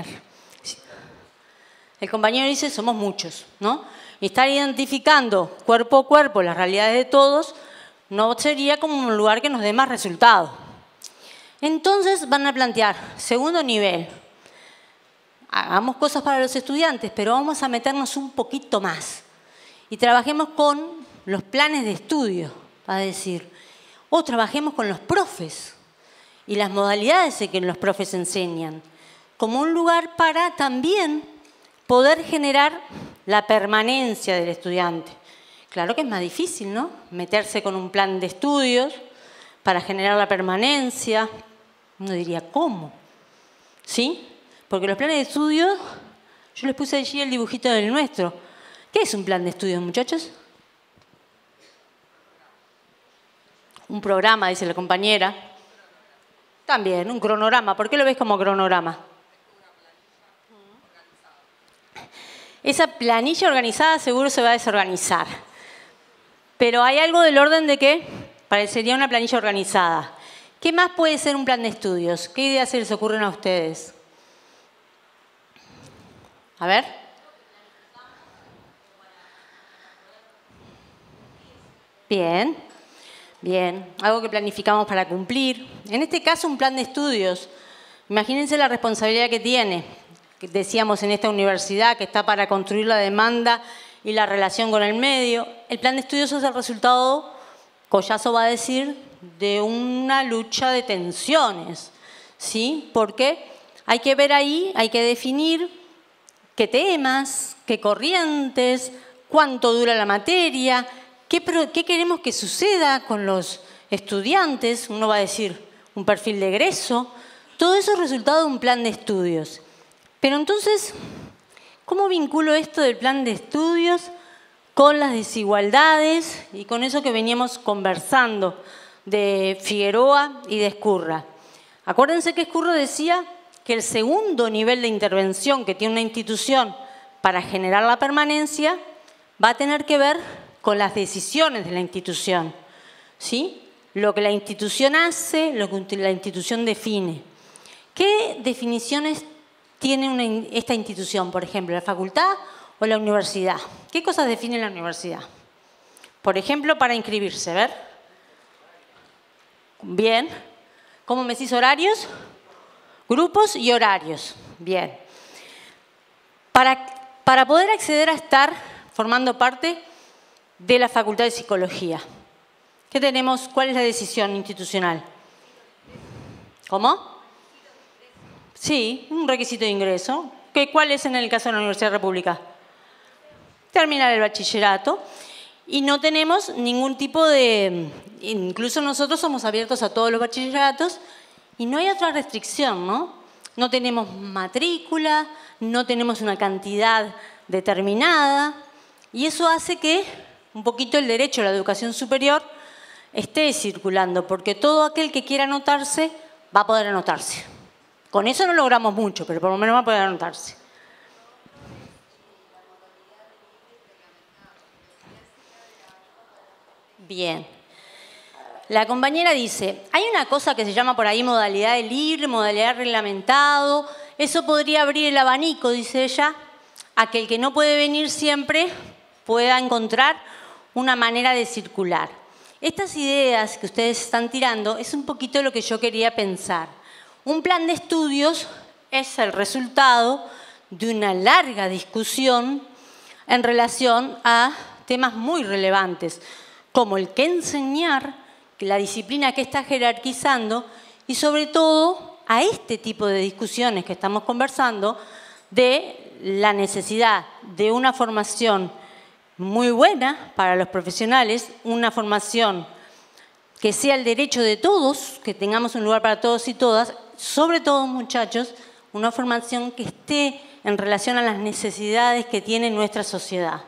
El compañero dice, somos muchos, ¿no? Y estar identificando cuerpo a cuerpo las realidades de todos no sería como un lugar que nos dé más resultados. Entonces van a plantear, segundo nivel, hagamos cosas para los estudiantes, pero vamos a meternos un poquito más. Y trabajemos con los planes de estudio, va a decir. O trabajemos con los profes y las modalidades en que los profes enseñan, como un lugar para también poder generar la permanencia del estudiante. Claro que es más difícil, ¿no? Meterse con un plan de estudios para generar la permanencia. Uno diría, ¿cómo? ¿Sí? Porque los planes de estudios, yo les puse allí el dibujito del nuestro. ¿Qué es un plan de estudios, muchachos? Un programa, dice la compañera. También, un cronograma. ¿Por qué lo ves como cronograma? Esa planilla organizada seguro se va a desorganizar. Pero hay algo del orden de que parecería una planilla organizada. ¿Qué más puede ser un plan de estudios? ¿Qué ideas se les ocurren a ustedes? A ver. Bien, bien. Algo que planificamos para cumplir. En este caso, un plan de estudios. Imagínense la responsabilidad que tiene. Que decíamos en esta universidad que está para construir la demanda y la relación con el medio. El plan de estudios es el resultado, Collazo va a decir, de una lucha de tensiones, ¿sí? Porque hay que ver ahí, hay que definir qué temas, qué corrientes, cuánto dura la materia, qué, qué queremos que suceda con los estudiantes. Uno va a decir un perfil de egreso. Todo eso es resultado de un plan de estudios. Pero entonces, ¿cómo vinculo esto del plan de estudios con las desigualdades y con eso que veníamos conversando de Figueroa y de Ezcurra? Acuérdense que Ezcurra decía que el segundo nivel de intervención que tiene una institución para generar la permanencia va a tener que ver con las decisiones de la institución, ¿sí? Lo que la institución hace, lo que la institución define. ¿Qué definiciones tiene una, esta institución, por ejemplo, la facultad o la universidad? ¿Qué cosas define la universidad? Por ejemplo, para inscribirse, ¿ver? Bien. ¿Cómo me decís horarios? Grupos y horarios. Bien. Para, para poder acceder a estar formando parte de la Facultad de Psicología, ¿qué tenemos? ¿Cuál es la decisión institucional? ¿Cómo? Sí, un requisito de ingreso. ¿Qué, ¿Cuál es en el caso de la Universidad República? terminar el bachillerato y no tenemos ningún tipo de... Incluso nosotros somos abiertos a todos los bachilleratos y no hay otra restricción, ¿no? No tenemos matrícula, no tenemos una cantidad determinada y eso hace que un poquito el derecho a la educación superior esté circulando, porque todo aquel que quiera anotarse va a poder anotarse. Con eso no logramos mucho, pero por lo menos va a poder anotarse. Bien. La compañera dice, hay una cosa que se llama por ahí modalidad de libre, modalidad reglamentado. Eso podría abrir el abanico, dice ella, a que el que no puede venir siempre pueda encontrar una manera de circular. Estas ideas que ustedes están tirando es un poquito lo que yo quería pensar. Un plan de estudios es el resultado de una larga discusión en relación a temas muy relevantes, como el qué enseñar, la disciplina que está jerarquizando y sobre todo a este tipo de discusiones que estamos conversando de la necesidad de una formación muy buena para los profesionales, una formación que sea el derecho de todos, que tengamos un lugar para todos y todas, sobre todo muchachos, una formación que esté en relación a las necesidades que tiene nuestra sociedad.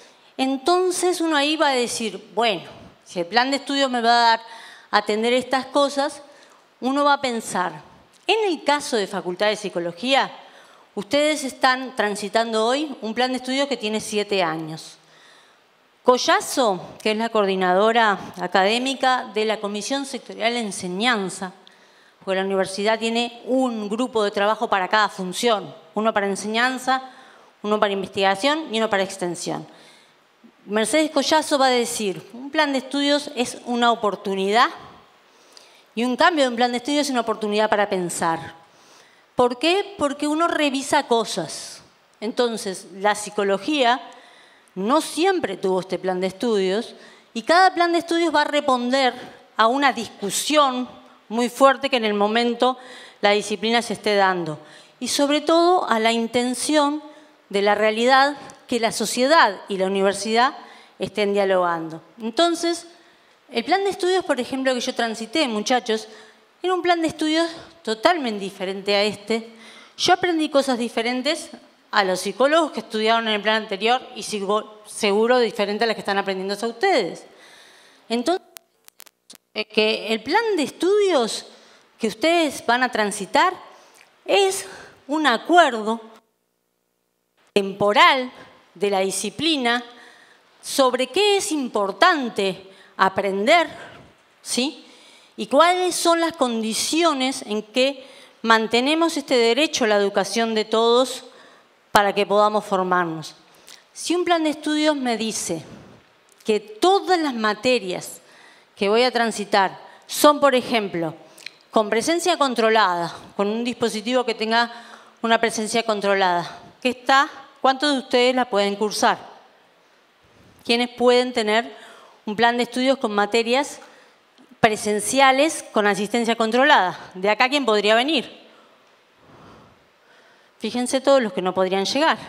Entonces uno ahí va a decir, bueno, si el plan de estudios me va a dar a atender estas cosas, uno va a pensar, en el caso de Facultad de Psicología, ustedes están transitando hoy un plan de estudios que tiene siete años. Collazo, que es la coordinadora académica de la Comisión Sectorial de Enseñanza, porque la universidad tiene un grupo de trabajo para cada función, uno para enseñanza, uno para investigación y uno para extensión. Mercedes Collazo va a decir, un plan de estudios es una oportunidad y un cambio de un plan de estudios es una oportunidad para pensar. ¿Por qué? Porque uno revisa cosas. Entonces, la psicología no siempre tuvo este plan de estudios y cada plan de estudios va a responder a una discusión muy fuerte que en el momento la disciplina se esté dando y sobre todo a la intención de la realidad que la sociedad y la universidad estén dialogando. Entonces, el plan de estudios, por ejemplo, que yo transité, muchachos, era un plan de estudios totalmente diferente a este. Yo aprendí cosas diferentes a los psicólogos que estudiaron en el plan anterior y seguro diferente a las que están aprendiendo a ustedes. Entonces, que el plan de estudios que ustedes van a transitar es un acuerdo temporal de la disciplina sobre qué es importante aprender, ¿sí? Y cuáles son las condiciones en que mantenemos este derecho a la educación de todos para que podamos formarnos. Si un plan de estudios me dice que todas las materias que voy a transitar son, por ejemplo, con presencia controlada, con un dispositivo que tenga una presencia controlada, ¿qué está? ¿Cuántos de ustedes la pueden cursar? ¿Quiénes pueden tener un plan de estudios con materias presenciales con asistencia controlada? ¿De acá quién podría venir? Fíjense todos los que no podrían llegar.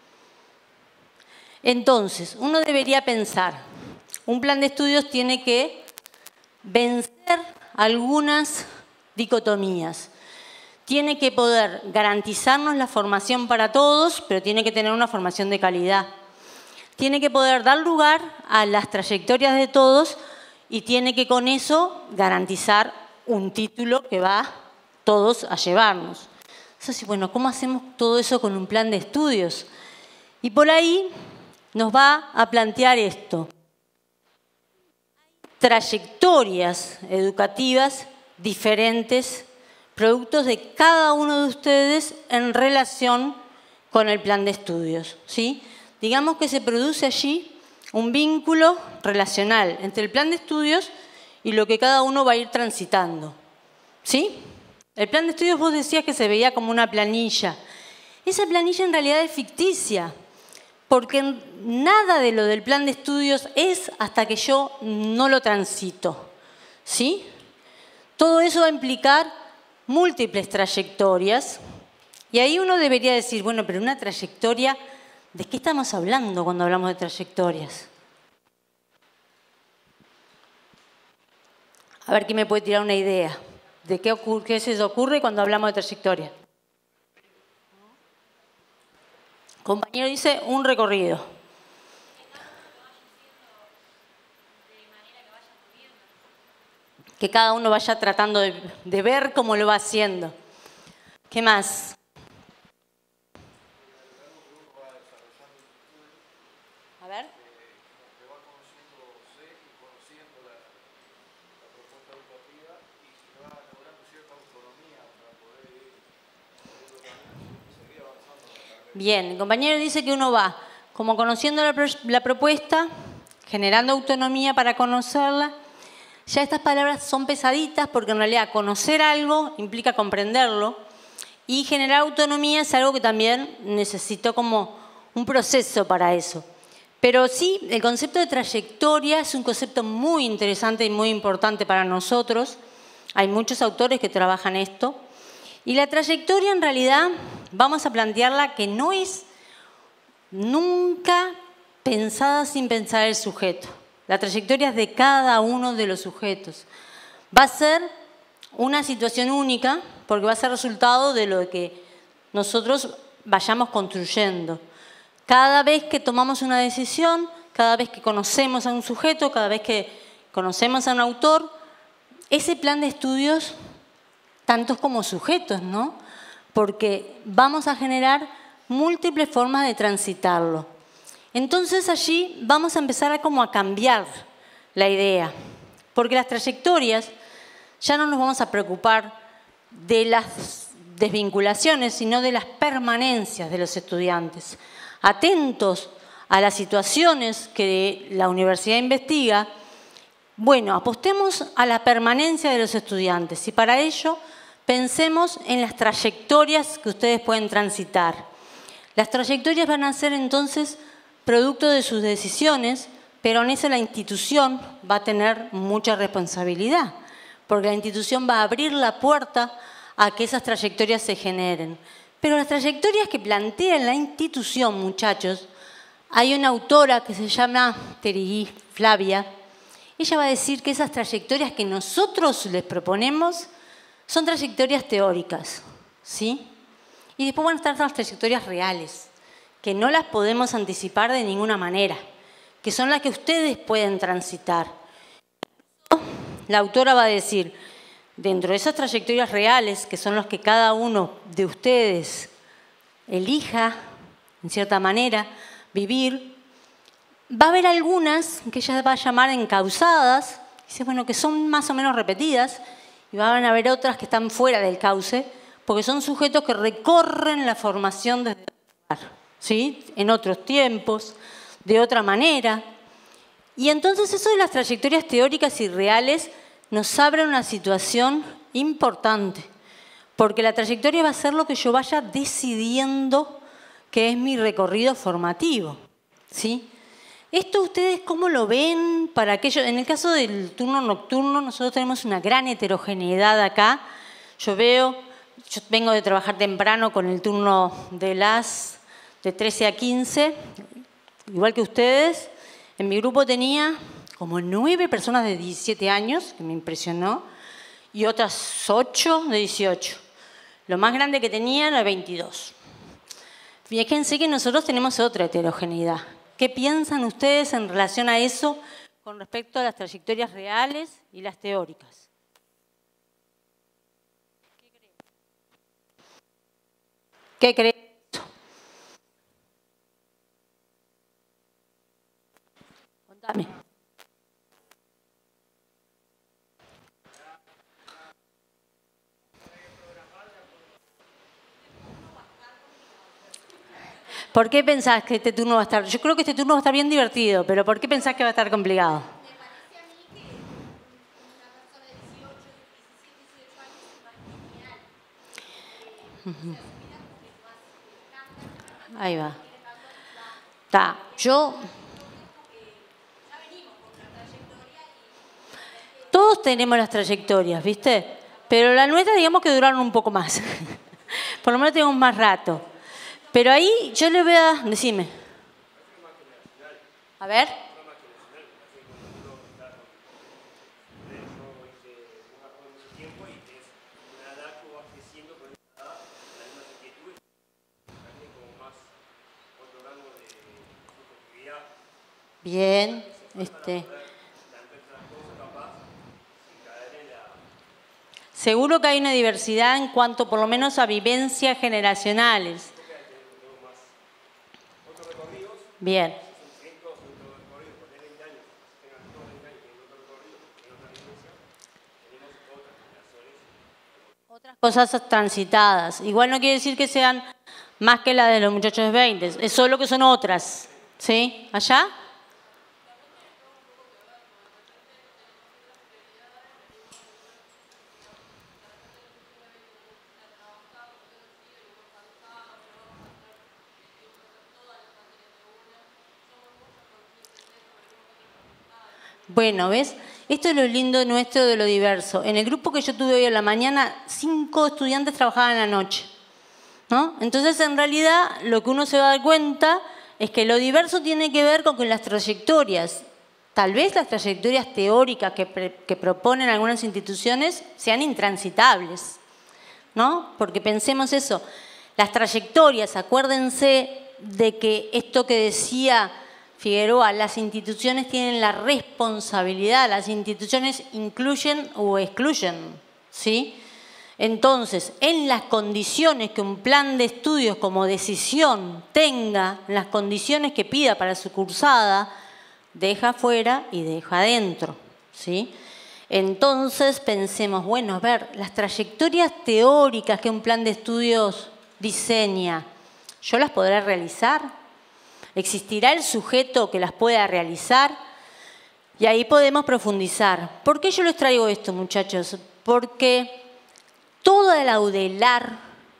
Entonces, uno debería pensar, un plan de estudios tiene que vencer algunas dicotomías. Tiene que poder garantizarnos la formación para todos, pero tiene que tener una formación de calidad. Tiene que poder dar lugar a las trayectorias de todos y tiene que con eso garantizar un título que va todos a llevarnos. Entonces, bueno, ¿cómo hacemos todo eso con un plan de estudios? Y por ahí nos va a plantear esto. Trayectorias educativas diferentes, productos de cada uno de ustedes en relación con el plan de estudios, ¿sí? Digamos que se produce allí un vínculo relacional entre el plan de estudios y lo que cada uno va a ir transitando, ¿sí? El plan de estudios vos decías que se veía como una planilla. Esa planilla en realidad es ficticia, porque nada de lo del plan de estudios es hasta que yo no lo transito, ¿sí? Todo eso va a implicar múltiples trayectorias y ahí uno debería decir, bueno, pero una trayectoria ¿De qué estamos hablando cuando hablamos de trayectorias? A ver quién me puede tirar una idea de qué, ocurre, qué se les ocurre cuando hablamos de trayectoria. Compañero dice un recorrido. Que cada uno vaya tratando de, de ver cómo lo va haciendo. ¿Qué más? A ver. Bien, el compañero dice que uno va como conociendo la, la propuesta, generando autonomía para conocerla. Ya estas palabras son pesaditas porque en realidad conocer algo implica comprenderlo y generar autonomía es algo que también necesito como un proceso para eso. Pero sí, el concepto de trayectoria es un concepto muy interesante y muy importante para nosotros. Hay muchos autores que trabajan esto. Y la trayectoria en realidad vamos a plantearla que no es nunca pensada sin pensar el sujeto. La trayectoria es de cada uno de los sujetos. Va a ser una situación única porque va a ser resultado de lo que nosotros vayamos construyendo. Cada vez que tomamos una decisión, cada vez que conocemos a un sujeto, cada vez que conocemos a un autor, ese plan de estudios, tantos como sujetos, ¿no? Porque vamos a generar múltiples formas de transitarlo. Entonces allí vamos a empezar a como a cambiar la idea, porque las trayectorias ya no nos vamos a preocupar de las desvinculaciones, sino de las permanencias de los estudiantes. Atentos a las situaciones que la universidad investiga, bueno, apostemos a la permanencia de los estudiantes y para ello pensemos en las trayectorias que ustedes pueden transitar. Las trayectorias van a ser entonces producto de sus decisiones, pero en eso la institución va a tener mucha responsabilidad, porque la institución va a abrir la puerta a que esas trayectorias se generen. Pero las trayectorias que plantea la institución, muchachos, hay una autora que se llama Terigui Flavia, ella va a decir que esas trayectorias que nosotros les proponemos son trayectorias teóricas, ¿sí? Y después van a estar las trayectorias reales, que no las podemos anticipar de ninguna manera, que son las que ustedes pueden transitar. La autora va a decir, dentro de esas trayectorias reales, que son las que cada uno de ustedes elija, en cierta manera, vivir, va a haber algunas que ella va a llamar encausadas, dice, bueno, que son más o menos repetidas, y van a haber otras que están fuera del cauce, porque son sujetos que recorren la formación desde el lugar, ¿sí? En otros tiempos, de otra manera. Y entonces eso de las trayectorias teóricas y reales nos abre una situación importante, porque la trayectoria va a ser lo que yo vaya decidiendo que es mi recorrido formativo, ¿sí? Esto ustedes cómo lo ven para aquellos. En el caso del turno nocturno, nosotros tenemos una gran heterogeneidad acá. Yo veo, yo vengo de trabajar temprano con el turno de las de trece a quince, igual que ustedes. En mi grupo tenía como nueve personas de diecisiete años, que me impresionó, y otras ocho de dieciocho. Lo más grande que tenía era veintidós. Fíjense que nosotros tenemos otra heterogeneidad. ¿Qué piensan ustedes en relación a eso con respecto a las trayectorias reales y las teóricas? ¿Qué creen? ¿Qué creen? Contame. ¿Por qué pensás que este turno va a estar? Yo creo que este turno va a estar bien divertido, pero ¿por qué pensás que va a estar complicado? Me parece a mí que una persona de dieciocho, diecisiete, dieciocho años es más lineal. Uh-huh. Ahí va. Está. Yo... Todos tenemos las trayectorias, ¿viste? Pero la nuestra, digamos que duraron un poco más. Por lo menos tenemos más rato. Pero ahí yo le voy a... Decime. A ver. Bien, este. Seguro que hay una diversidad en cuanto por lo menos a vivencias generacionales. Bien. Otras cosas transitadas. Igual no quiere decir que sean más que las de los muchachos de veinte, es solo que son otras. ¿Sí? ¿Allá? Bueno, ¿ves? Esto es lo lindo nuestro de lo diverso. En el grupo que yo tuve hoy a la mañana, cinco estudiantes trabajaban en la noche, ¿no? Entonces, en realidad, lo que uno se va a dar cuenta es que lo diverso tiene que ver con que las trayectorias, tal vez las trayectorias teóricas que, pre, que proponen algunas instituciones sean intransitables, ¿no? Porque pensemos eso, las trayectorias, acuérdense de que esto que decía Figueroa, las instituciones tienen la responsabilidad, las instituciones incluyen o excluyen, ¿sí? Entonces, en las condiciones que un plan de estudios como decisión tenga, las condiciones que pida para su cursada, deja afuera y deja adentro, ¿sí? Entonces, pensemos, bueno, a ver, las trayectorias teóricas que un plan de estudios diseña, ¿yo las podré realizar? ¿Existirá el sujeto que las pueda realizar? Y ahí podemos profundizar. ¿Por qué yo les traigo esto, muchachos? Porque toda la UDELAR,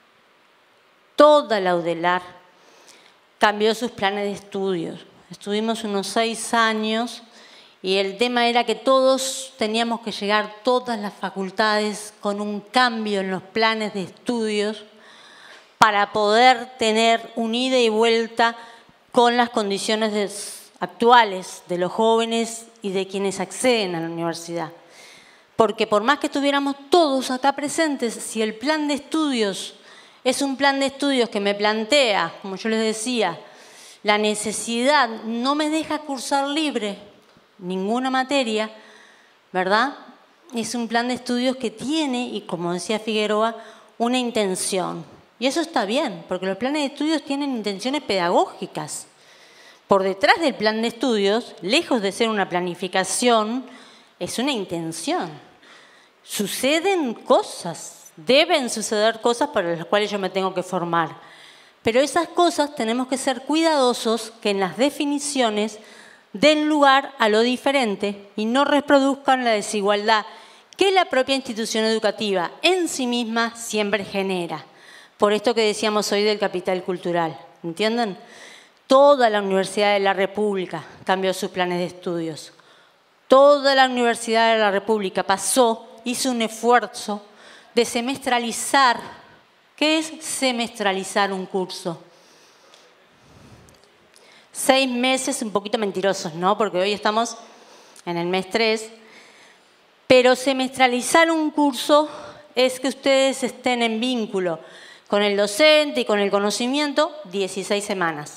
toda la UDELAR cambió sus planes de estudios. Estuvimos unos seis años y el tema era que todos teníamos que llegar, todas las facultades, con un cambio en los planes de estudios para poder tener un ida y vuelta con las condiciones de, actuales de los jóvenes y de quienes acceden a la universidad. Porque por más que estuviéramos todos acá presentes, si el plan de estudios es un plan de estudios que me plantea, como yo les decía, la necesidad no me deja cursar libre ninguna materia, ¿verdad? Es un plan de estudios que tiene, y como decía Figueroa, una intención. Y eso está bien, porque los planes de estudios tienen intenciones pedagógicas. Por detrás del plan de estudios, lejos de ser una planificación, es una intención. Suceden cosas, deben suceder cosas para las cuales yo me tengo que formar. Pero esas cosas tenemos que ser cuidadosos que en las definiciones den lugar a lo diferente y no reproduzcan la desigualdad que la propia institución educativa en sí misma siempre genera. Por esto que decíamos hoy del capital cultural, ¿entienden? Toda la Universidad de la República cambió sus planes de estudios. Toda la Universidad de la República pasó, hizo un esfuerzo de semestralizar. ¿Qué es semestralizar un curso? Seis meses, un poquito mentirosos, ¿no? Porque hoy estamos en el mes tres. Pero semestralizar un curso es que ustedes estén en vínculo con el docente y con el conocimiento dieciséis semanas.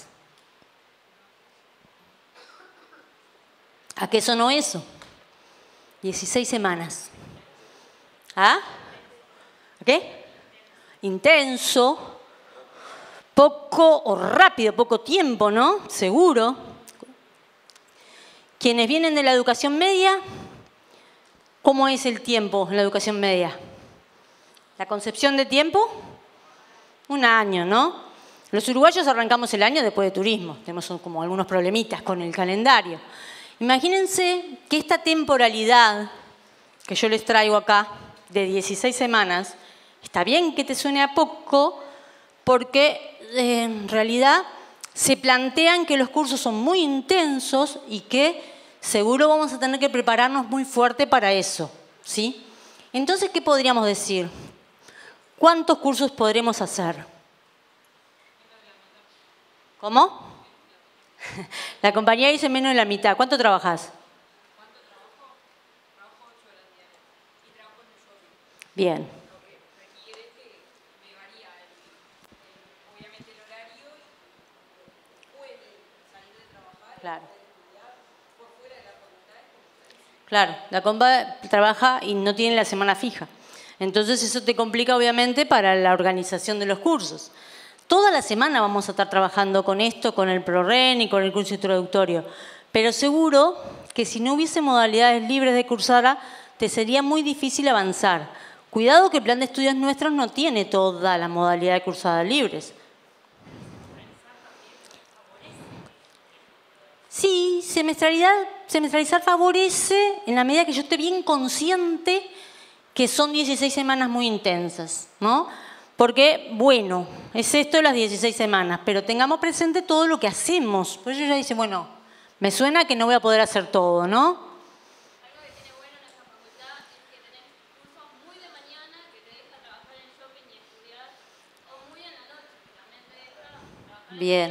¿A qué sonó eso? dieciséis semanas. ¿Ah? ¿A qué? Intenso, poco o rápido, poco tiempo, ¿no? Seguro. Quienes vienen de la educación media, ¿cómo es el tiempo en la educación media? ¿La concepción de tiempo? Un año, ¿no? Los uruguayos arrancamos el año después de turismo. Tenemos como algunos problemitas con el calendario. Imagínense que esta temporalidad que yo les traigo acá, de dieciséis semanas, está bien que te suene a poco, porque eh, en realidad se plantean que los cursos son muy intensos y que seguro vamos a tener que prepararnos muy fuerte para eso, ¿sí? Entonces, ¿qué podríamos decir? ¿Cuántos cursos podremos hacer? ¿Cómo? La compañera dice menos de la mitad. ¿Cuánto trabajas? ¿Cuánto trabajo? Trabajo ocho horas diarias y trabajo en el shopping. Bien. Lo que requiere que me varía el, el- obviamente el horario y puede salir de trabajar Claro. y estudiar por fuera de la facultad. Claro, la compa trabaja y no tiene la semana fija. Entonces eso te complica obviamente para la organización de los cursos. Toda la semana vamos a estar trabajando con esto, con el ProRen y con el curso introductorio. Pero seguro que si no hubiese modalidades libres de Coursera, te sería muy difícil avanzar. Cuidado que el plan de estudios nuestros no tiene toda la modalidad de Coursera libres. Sí, semestralidad, semestralizar favorece en la medida que yo esté bien consciente que son dieciséis semanas muy intensas, ¿no? Porque, bueno, es esto de las dieciséis semanas, pero tengamos presente todo lo que hacemos. Pues ellos ya dicen, bueno, me suena que no voy a poder hacer todo, ¿no? Algo que tiene bueno en esta facultad es que tenés cursos muy de mañana que te deja trabajar en shopping y estudiar, o muy en la noche que también te deja trabajar. Bien.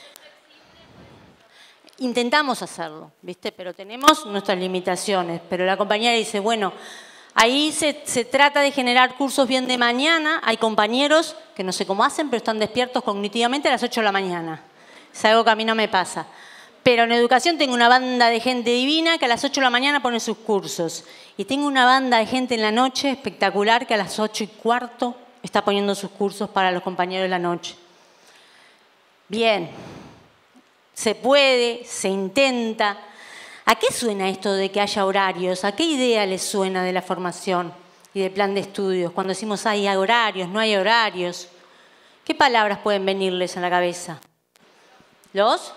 Intentamos hacerlo, ¿viste? Pero tenemos nuestras limitaciones. Pero la compañera dice, bueno, ahí se, se trata de generar cursos bien de mañana. Hay compañeros que no sé cómo hacen, pero están despiertos cognitivamente a las ocho de la mañana. Es algo que a mí no me pasa. Pero en educación tengo una banda de gente divina que a las ocho de la mañana pone sus cursos. Y tengo una banda de gente en la noche espectacular que a las ocho y cuarto está poniendo sus cursos para los compañeros de la noche. Bien. Se puede, se intenta. ¿A qué suena esto de que haya horarios? ¿A qué idea les suena de la formación y del plan de estudios? Cuando decimos hay horarios, no hay horarios. ¿Qué palabras pueden venirles a la cabeza? ¿Los?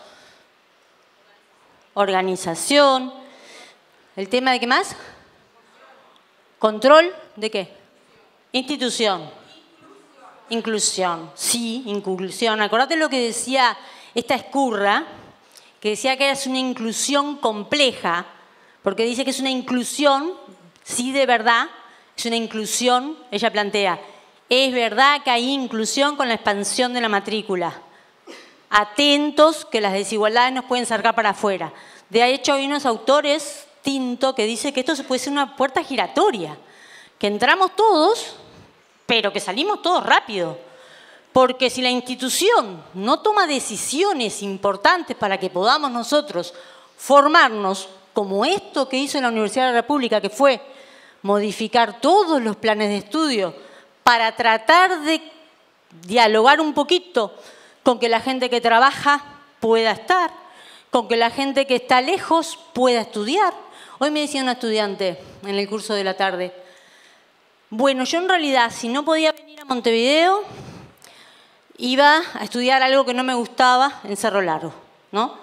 Organización. ¿El tema de qué más? ¿Control? ¿De qué? Institución. Inclusión. Sí, inclusión. Acordate lo que decía esta Escurra, que decía que es una inclusión compleja, porque dice que es una inclusión, sí de verdad, es una inclusión, ella plantea, es verdad que hay inclusión con la expansión de la matrícula. Atentos que las desigualdades nos pueden sacar para afuera. De hecho, hay unos autores, Tinto, que dice que esto puede ser una puerta giratoria, que entramos todos, pero que salimos todos rápido. Porque si la institución no toma decisiones importantes para que podamos nosotros formarnos, como esto que hizo la Universidad de la República, que fue modificar todos los planes de estudio para tratar de dialogar un poquito con que la gente que trabaja pueda estar, con que la gente que está lejos pueda estudiar. Hoy me decía una estudiante en el curso de la tarde, bueno, yo en realidad si no podía venir a Montevideo, iba a estudiar algo que no me gustaba en Cerro Largo, ¿no?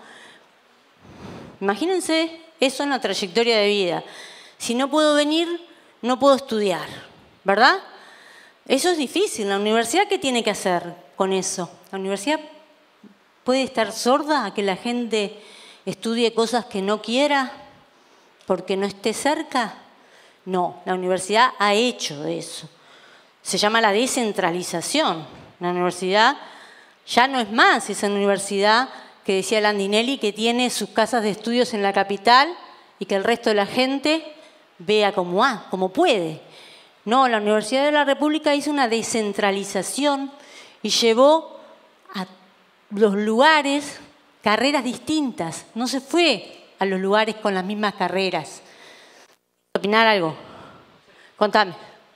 Imagínense eso en la trayectoria de vida. Si no puedo venir, no puedo estudiar, ¿verdad? Eso es difícil. ¿La universidad qué tiene que hacer con eso? ¿La universidad puede estar sorda a que la gente estudie cosas que no quiera porque no esté cerca? No, la universidad ha hecho eso. Se llama la descentralización. La universidad ya no es más esa universidad que decía Landinelli que tiene sus casas de estudios en la capital y que el resto de la gente vea como, ah, como puede. No, la Universidad de la República hizo una descentralización y llevó a los lugares carreras distintas. No se fue a los lugares con las mismas carreras. ¿Opinar algo? Contame.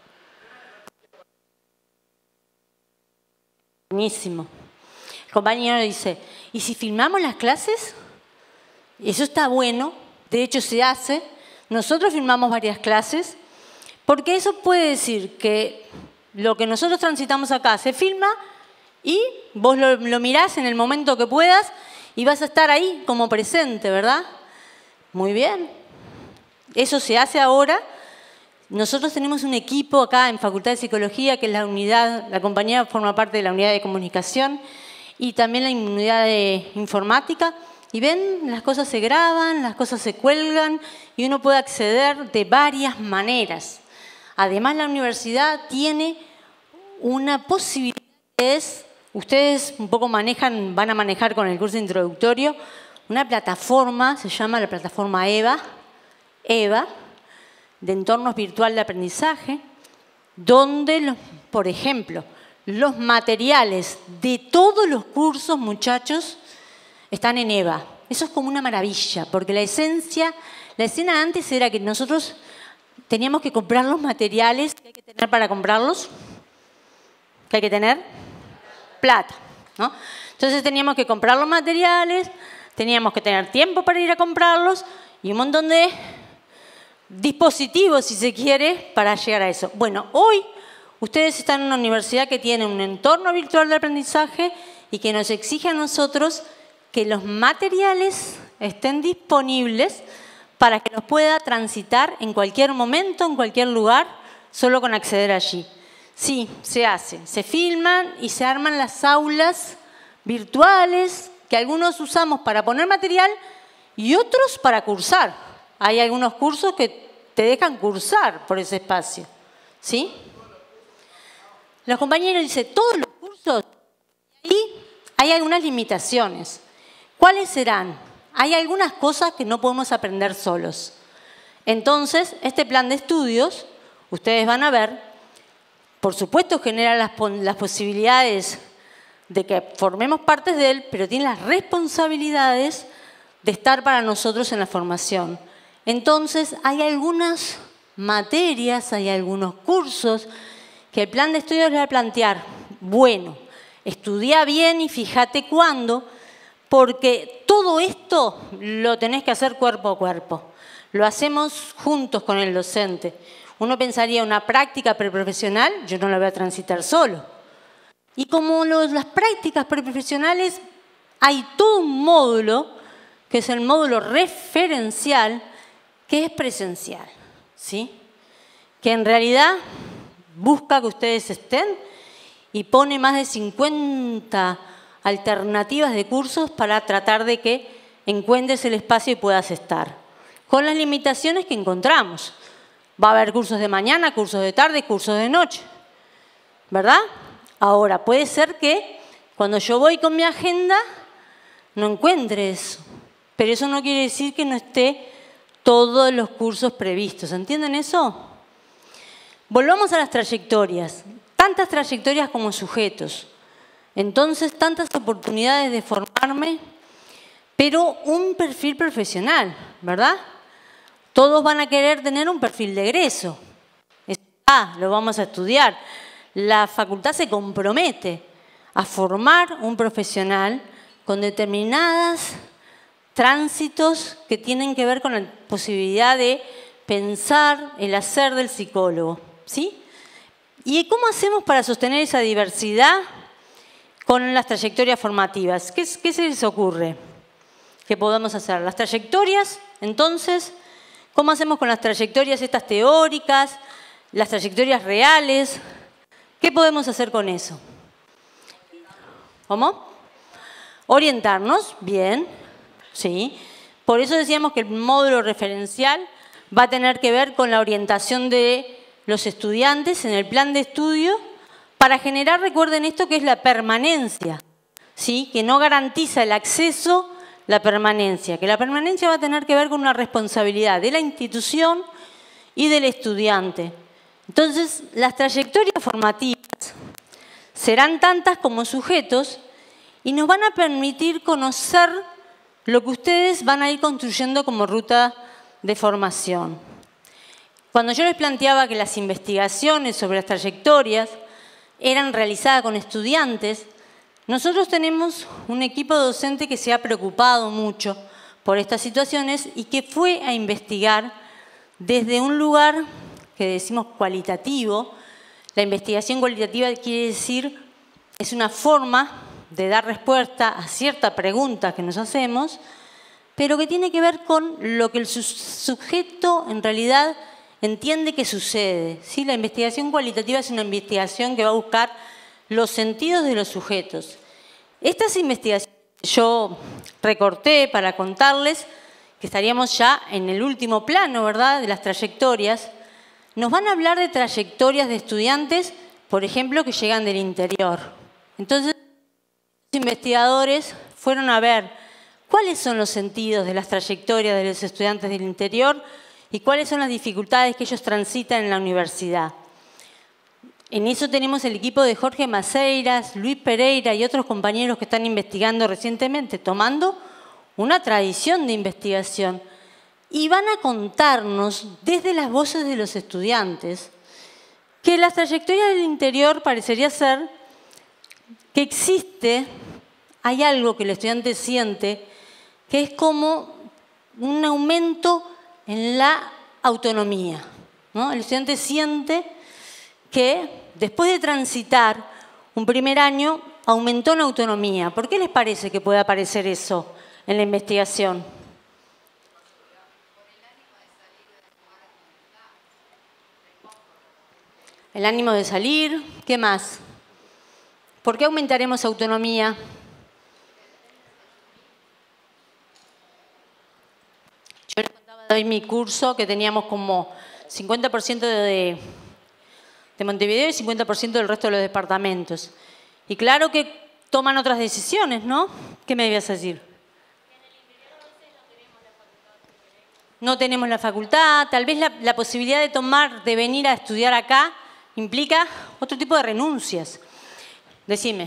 Buenísimo. El compañero dice, ¿y si filmamos las clases? Eso está bueno, de hecho se hace. Nosotros filmamos varias clases, porque eso puede decir que lo que nosotros transitamos acá se filma y vos lo, lo mirás en el momento que puedas y vas a estar ahí como presente, ¿verdad? Muy bien. Eso se hace ahora. Nosotros tenemos un equipo acá en Facultad de Psicología, que es la unidad, la compañía forma parte de la unidad de comunicación y también la unidad de informática. Y ven, las cosas se graban, las cosas se cuelgan y uno puede acceder de varias maneras. Además, la universidad tiene una posibilidad que es ustedes un poco manejan, van a manejar con el curso introductorio una plataforma, se llama la plataforma EVA, EVA, de entornos virtual de aprendizaje, donde, los, por ejemplo, los materiales de todos los cursos, muchachos, están en EVA. Eso es como una maravilla, porque la esencia, la escena antes era que nosotros teníamos que comprar los materiales que hay que tener para comprarlos. ¿Qué hay que tener? Plata, ¿no? Entonces teníamos que comprar los materiales, teníamos que tener tiempo para ir a comprarlos y un montón de dispositivos, si se quiere, para llegar a eso. Bueno, hoy ustedes están en una universidad que tiene un entorno virtual de aprendizaje y que nos exige a nosotros que los materiales estén disponibles para que los pueda transitar en cualquier momento, en cualquier lugar, solo con acceder allí. Sí, se hace. Se filman y se arman las aulas virtuales que algunos usamos para poner material y otros para cursar. Hay algunos cursos que te dejan cursar por ese espacio. ¿Sí? Los compañeros dicen, todos los cursos, y hay algunas limitaciones. ¿Cuáles serán? Hay algunas cosas que no podemos aprender solos. Entonces, este plan de estudios, ustedes van a ver, por supuesto genera las, las posibilidades de que formemos partes de él, pero tiene las responsabilidades de estar para nosotros en la formación. Entonces, hay algunas materias, hay algunos cursos que el plan de estudios le va a plantear. Bueno, estudia bien y fíjate cuándo, porque todo esto lo tenés que hacer cuerpo a cuerpo. Lo hacemos juntos con el docente. Uno pensaría una práctica preprofesional, yo no la voy a transitar solo. Y como los, las prácticas preprofesionales, hay todo un módulo, que es el módulo referencial, que es presencial, ¿sí? Que en realidad busca que ustedes estén y pone más de cincuenta alternativas de cursos para tratar de que encuentres el espacio y puedas estar. Con las limitaciones que encontramos. Va a haber cursos de mañana, cursos de tarde, cursos de noche. ¿Verdad? Ahora, puede ser que cuando yo voy con mi agenda no encuentre eso. Pero eso no quiere decir que no esté todos los cursos previstos. ¿Entienden eso? Volvamos a las trayectorias. Tantas trayectorias como sujetos. Entonces, tantas oportunidades de formarme, pero un perfil profesional, ¿verdad? Todos van a querer tener un perfil de egreso. Ah, lo vamos a estudiar. La facultad se compromete a formar un profesional con determinados tránsitos que tienen que ver con la posibilidad de pensar el hacer del psicólogo, ¿sí? ¿Y cómo hacemos para sostener esa diversidad con las trayectorias formativas? ¿Qué, qué se les ocurre que podamos hacer? Las trayectorias, entonces, ¿cómo hacemos con las trayectorias estas teóricas, las trayectorias reales? ¿Qué podemos hacer con eso? ¿Cómo? Orientarnos, bien, sí. Por eso decíamos que el módulo referencial va a tener que ver con la orientación de los estudiantes en el plan de estudio para generar, recuerden esto, que es la permanencia, ¿sí? Que no garantiza el acceso, la permanencia. Que la permanencia va a tener que ver con una responsabilidad de la institución y del estudiante. Entonces, las trayectorias formativas serán tantas como sujetos y nos van a permitir conocer lo que ustedes van a ir construyendo como ruta de formación. Cuando yo les planteaba que las investigaciones sobre las trayectorias eran realizadas con estudiantes, nosotros tenemos un equipo docente que se ha preocupado mucho por estas situaciones y que fue a investigar desde un lugar que decimos cualitativo. La investigación cualitativa quiere decir, es una forma de dar respuesta a cierta pregunta que nos hacemos, pero que tiene que ver con lo que el sujeto en realidad entiende que sucede, ¿sí? La investigación cualitativa es una investigación que va a buscar los sentidos de los sujetos. Estas investigaciones yo recorté para contarles que estaríamos ya en el último plano, ¿verdad?, de las trayectorias. Nos van a hablar de trayectorias de estudiantes, por ejemplo, que llegan del interior. Entonces, investigadores fueron a ver cuáles son los sentidos de las trayectorias de los estudiantes del interior y cuáles son las dificultades que ellos transitan en la universidad. En eso tenemos el equipo de Jorge Maceiras, Luis Pereira y otros compañeros que están investigando recientemente, tomando una tradición de investigación. Y van a contarnos desde las voces de los estudiantes que las trayectorias del interior parecería ser que existe, hay algo que el estudiante siente, que es como un aumento en la autonomía, ¿no? El estudiante siente que después de transitar un primer año aumentó en autonomía. ¿Por qué les parece que puede aparecer eso en la investigación? El ánimo de salir, ¿qué más? ¿Por qué aumentaremos autonomía? Yo les contaba de hoy mi curso que teníamos como cincuenta por ciento de, de Montevideo y cincuenta por ciento del resto de los departamentos. Y claro que toman otras decisiones, ¿no? ¿Qué me debías decir? No tenemos la facultad, tal vez la, la posibilidad de tomar, de venir a estudiar acá implica otro tipo de renuncias. Decime.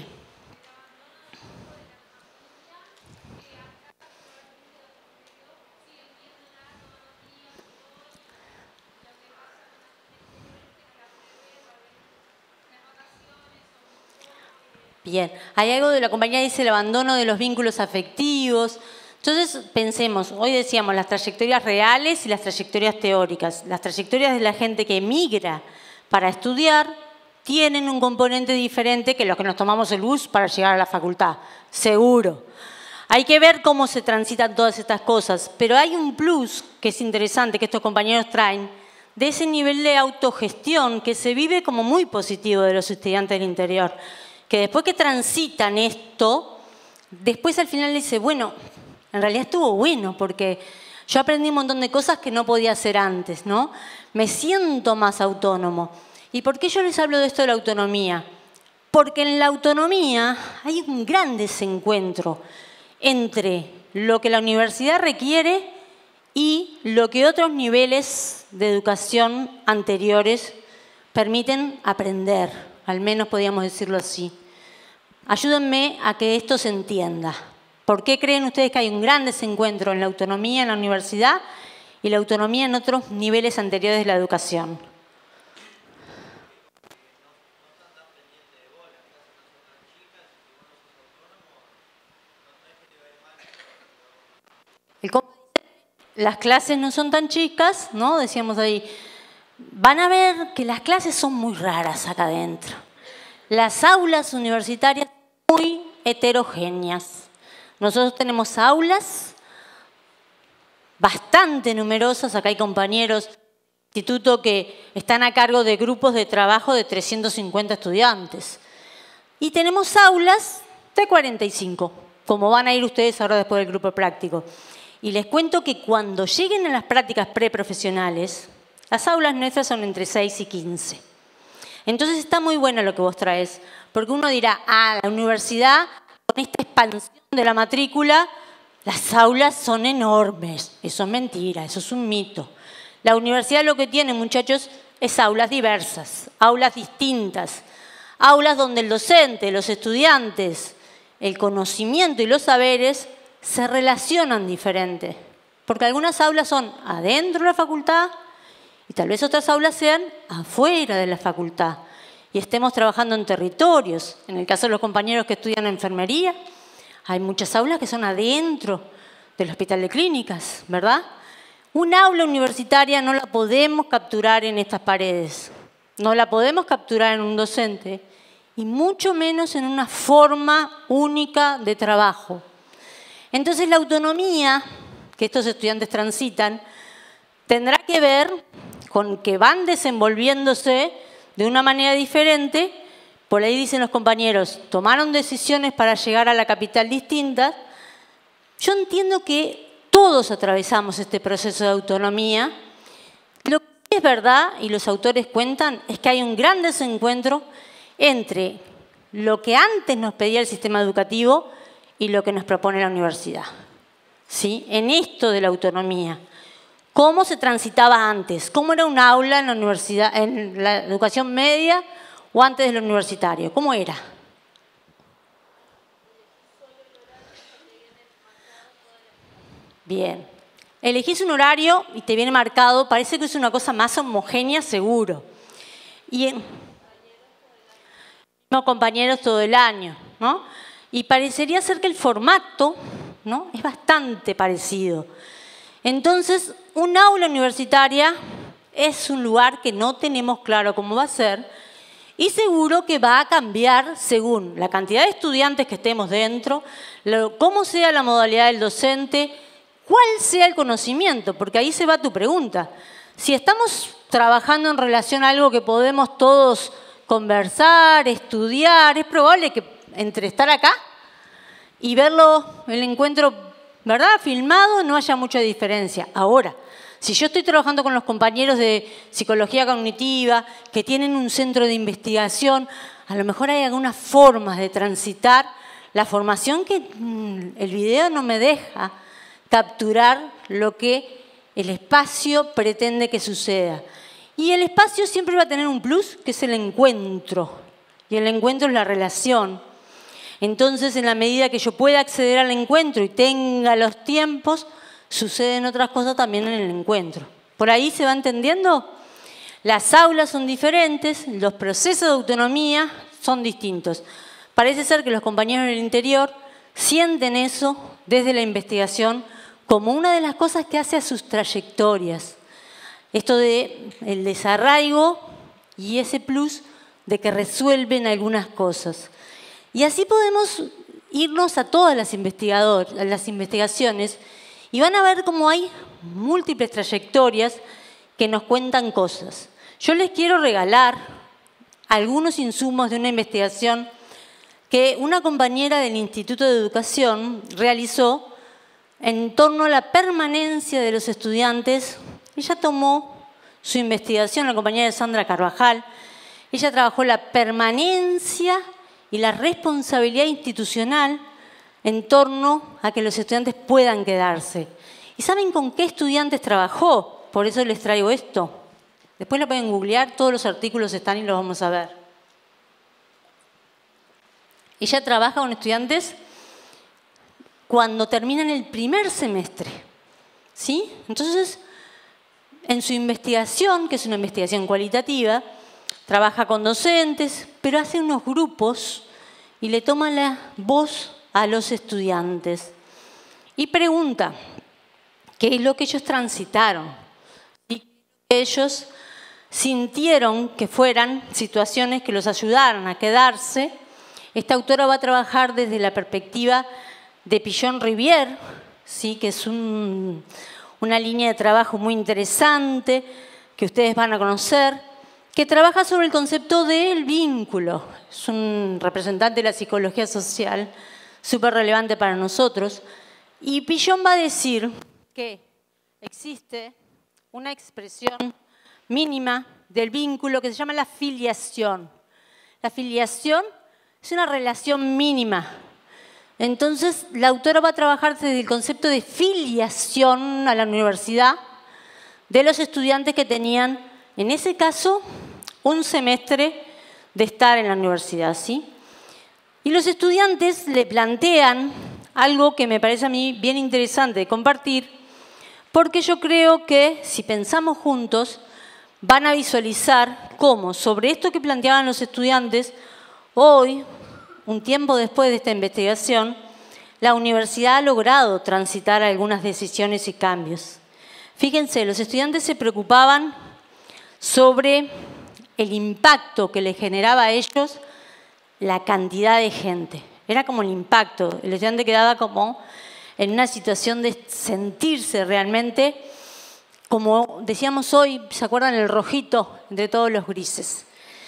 Bien, hay algo de la compañía, dice el abandono de los vínculos afectivos. Entonces, pensemos, hoy decíamos las trayectorias reales y las trayectorias teóricas. Las trayectorias de la gente que emigra para estudiar tienen un componente diferente que los que nos tomamos el bus para llegar a la facultad, seguro. Hay que ver cómo se transitan todas estas cosas, pero hay un plus que es interesante que estos compañeros traen de ese nivel de autogestión que se vive como muy positivo de los estudiantes del interior, que después que transitan esto, después al final dice, bueno, en realidad estuvo bueno porque yo aprendí un montón de cosas que no podía hacer antes, ¿no? Me siento más autónomo. ¿Y por qué yo les hablo de esto de la autonomía? Porque en la autonomía hay un gran desencuentro entre lo que la universidad requiere y lo que otros niveles de educación anteriores permiten aprender, al menos podríamos decirlo así. Ayúdenme a que esto se entienda. ¿Por qué creen ustedes que hay un gran desencuentro en la autonomía en la universidad y la autonomía en otros niveles anteriores de la educación? El las clases no son tan chicas, ¿no? Decíamos ahí, van a ver que las clases son muy raras acá adentro. Las aulas universitarias son muy heterogéneas. Nosotros tenemos aulas bastante numerosas, acá hay compañeros del instituto que están a cargo de grupos de trabajo de trescientos cincuenta estudiantes. Y tenemos aulas de cuarenta y cinco, como van a ir ustedes ahora después del grupo práctico. Y les cuento que cuando lleguen a las prácticas preprofesionales, las aulas nuestras son entre seis y quince. Entonces está muy bueno lo que vos traes, porque uno dirá, ah, la universidad, con esta expansión de la matrícula, las aulas son enormes. Eso es mentira, eso es un mito. La universidad lo que tiene, muchachos, es aulas diversas, aulas distintas, aulas donde el docente, los estudiantes, el conocimiento y los saberes se relacionan diferente. Porque algunas aulas son adentro de la facultad y tal vez otras aulas sean afuera de la facultad. Y estemos trabajando en territorios. En el caso de los compañeros que estudian enfermería, hay muchas aulas que son adentro del hospital de clínicas, ¿verdad? Un aula universitaria no la podemos capturar en estas paredes. No la podemos capturar en un docente y mucho menos en una forma única de trabajo. Entonces la autonomía que estos estudiantes transitan tendrá que ver con que van desenvolviéndose de una manera diferente. Por ahí dicen los compañeros, tomaron decisiones para llegar a la capital distintas. Yo entiendo que todos atravesamos este proceso de autonomía. Lo que es verdad, y los autores cuentan, es que hay un gran desencuentro entre lo que antes nos pedía el sistema educativo y lo que nos propone la universidad. ¿Sí? En esto de la autonomía. ¿Cómo se transitaba antes? ¿Cómo era un aula en la universidad, en la educación media o antes de lo universitario? ¿Cómo era? Bien. Elegís un horario y te viene marcado, parece que es una cosa más homogénea, seguro. Y en... no, compañeros todo el año, ¿no? Y parecería ser que el formato, ¿no?, es bastante parecido. Entonces, un aula universitaria es un lugar que no tenemos claro cómo va a ser y seguro que va a cambiar según la cantidad de estudiantes que estemos dentro, lo, cómo sea la modalidad del docente, cuál sea el conocimiento, porque ahí se va tu pregunta. Si estamos trabajando en relación a algo que podemos todos conversar, estudiar, es probable que entre estar acá y verlo, el encuentro, ¿verdad?, filmado, no haya mucha diferencia. Ahora, si yo estoy trabajando con los compañeros de psicología cognitiva que tienen un centro de investigación, a lo mejor hay algunas formas de transitar la formación que mmm, el video no me deja capturar lo que el espacio pretende que suceda. Y el espacio siempre va a tener un plus, que es el encuentro. Y el encuentro es la relación. Entonces, en la medida que yo pueda acceder al encuentro y tenga los tiempos, suceden otras cosas también en el encuentro. ¿Por ahí se va entendiendo? Las aulas son diferentes, los procesos de autonomía son distintos. Parece ser que los compañeros del interior sienten eso desde la investigación como una de las cosas que hace a sus trayectorias. Esto de el desarraigo y ese plus de que resuelven algunas cosas. Y así podemos irnos a todas las, investigador, las investigaciones y van a ver cómo hay múltiples trayectorias que nos cuentan cosas. Yo les quiero regalar algunos insumos de una investigación que una compañera del Instituto de Educación realizó en torno a la permanencia de los estudiantes. Ella tomó su investigación, la compañera Sandra Carvajal, ella trabajó la permanencia y la responsabilidad institucional en torno a que los estudiantes puedan quedarse. ¿Y saben con qué estudiantes trabajó? Por eso les traigo esto. Después lo pueden googlear, todos los artículos están y los vamos a ver. Ella trabaja con estudiantes cuando terminan el primer semestre, ¿sí? Entonces, en su investigación, que es una investigación cualitativa, trabaja con docentes, pero hace unos grupos y le toma la voz a los estudiantes y pregunta qué es lo que ellos transitaron y que ellos sintieron que fueran situaciones que los ayudaran a quedarse. Esta autora va a trabajar desde la perspectiva de Pillon-Rivière, ¿sí?, que es un, una línea de trabajo muy interesante que ustedes van a conocer, que trabaja sobre el concepto del vínculo. Es un representante de la psicología social súper relevante para nosotros. Y Pillon va a decir que existe una expresión mínima del vínculo que se llama la filiación. La filiación es una relación mínima. Entonces, la autora va a trabajar desde el concepto de filiación a la universidad de los estudiantes que tenían, en ese caso, un semestre de estar en la universidad, ¿sí? Y los estudiantes le plantean algo que me parece a mí bien interesante de compartir, porque yo creo que si pensamos juntos, van a visualizar cómo sobre esto que planteaban los estudiantes, hoy, un tiempo después de esta investigación, la universidad ha logrado transitar algunas decisiones y cambios. Fíjense, los estudiantes se preocupaban sobre el impacto que les generaba a ellos la cantidad de gente. Era como el impacto. El estudiante quedaba como en una situación de sentirse realmente, como decíamos hoy, ¿se acuerdan? El rojito entre todos los grises.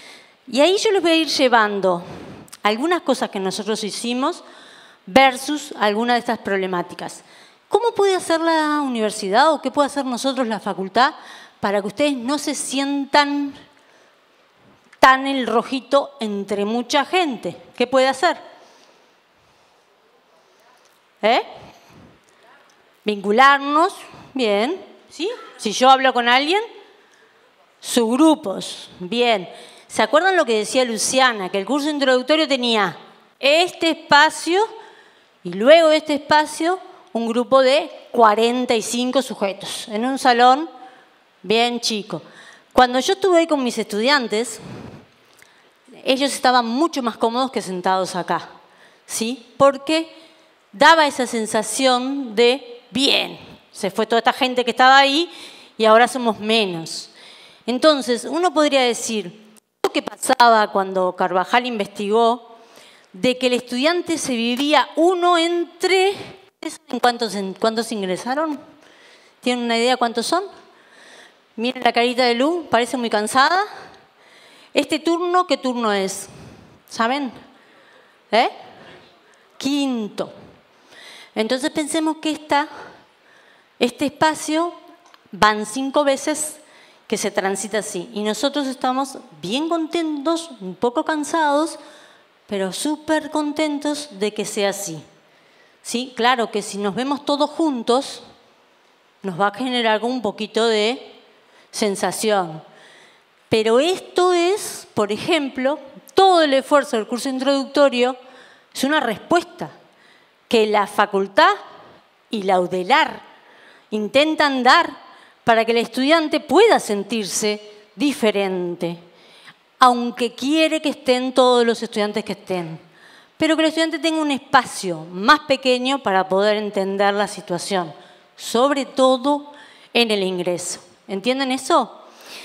Y ahí yo les voy a ir llevando algunas cosas que nosotros hicimos versus algunas de estas problemáticas. ¿Cómo puede hacer la universidad o qué puede hacer nosotros la facultad para que ustedes no se sientan está en el rojito entre mucha gente. ¿Qué puede hacer? ¿Eh? Vincularnos, bien, ¿sí? Si yo hablo con alguien, subgrupos, bien. ¿Se acuerdan lo que decía Luciana? Que el curso introductorio tenía este espacio y luego de este espacio un grupo de cuarenta y cinco sujetos en un salón bien chico. Cuando yo estuve ahí con mis estudiantes, ellos estaban mucho más cómodos que sentados acá, ¿sí? Porque daba esa sensación de, bien, se fue toda esta gente que estaba ahí y ahora somos menos. Entonces, uno podría decir, lo que pasaba cuando Carvajal investigó, de que el estudiante se vivía uno entre... ¿En cuántos, en cuántos ingresaron? ¿Tienen una idea cuántos son? Miren la carita de Lu, parece muy cansada. ¿Este turno qué turno es? ¿Saben? ¿Eh? Quinto. Entonces pensemos que esta, este espacio van cinco veces que se transita así. Y nosotros estamos bien contentos, un poco cansados, pero súper contentos de que sea así. ¿Sí? Claro que si nos vemos todos juntos, nos va a generar un poquito de sensación. Pero esto es, por ejemplo, todo el esfuerzo del curso introductorio es una respuesta que la facultad y la UDELAR intentan dar para que el estudiante pueda sentirse diferente, aunque quiere que estén todos los estudiantes que estén, pero que el estudiante tenga un espacio más pequeño para poder entender la situación, sobre todo en el ingreso. ¿Entienden eso?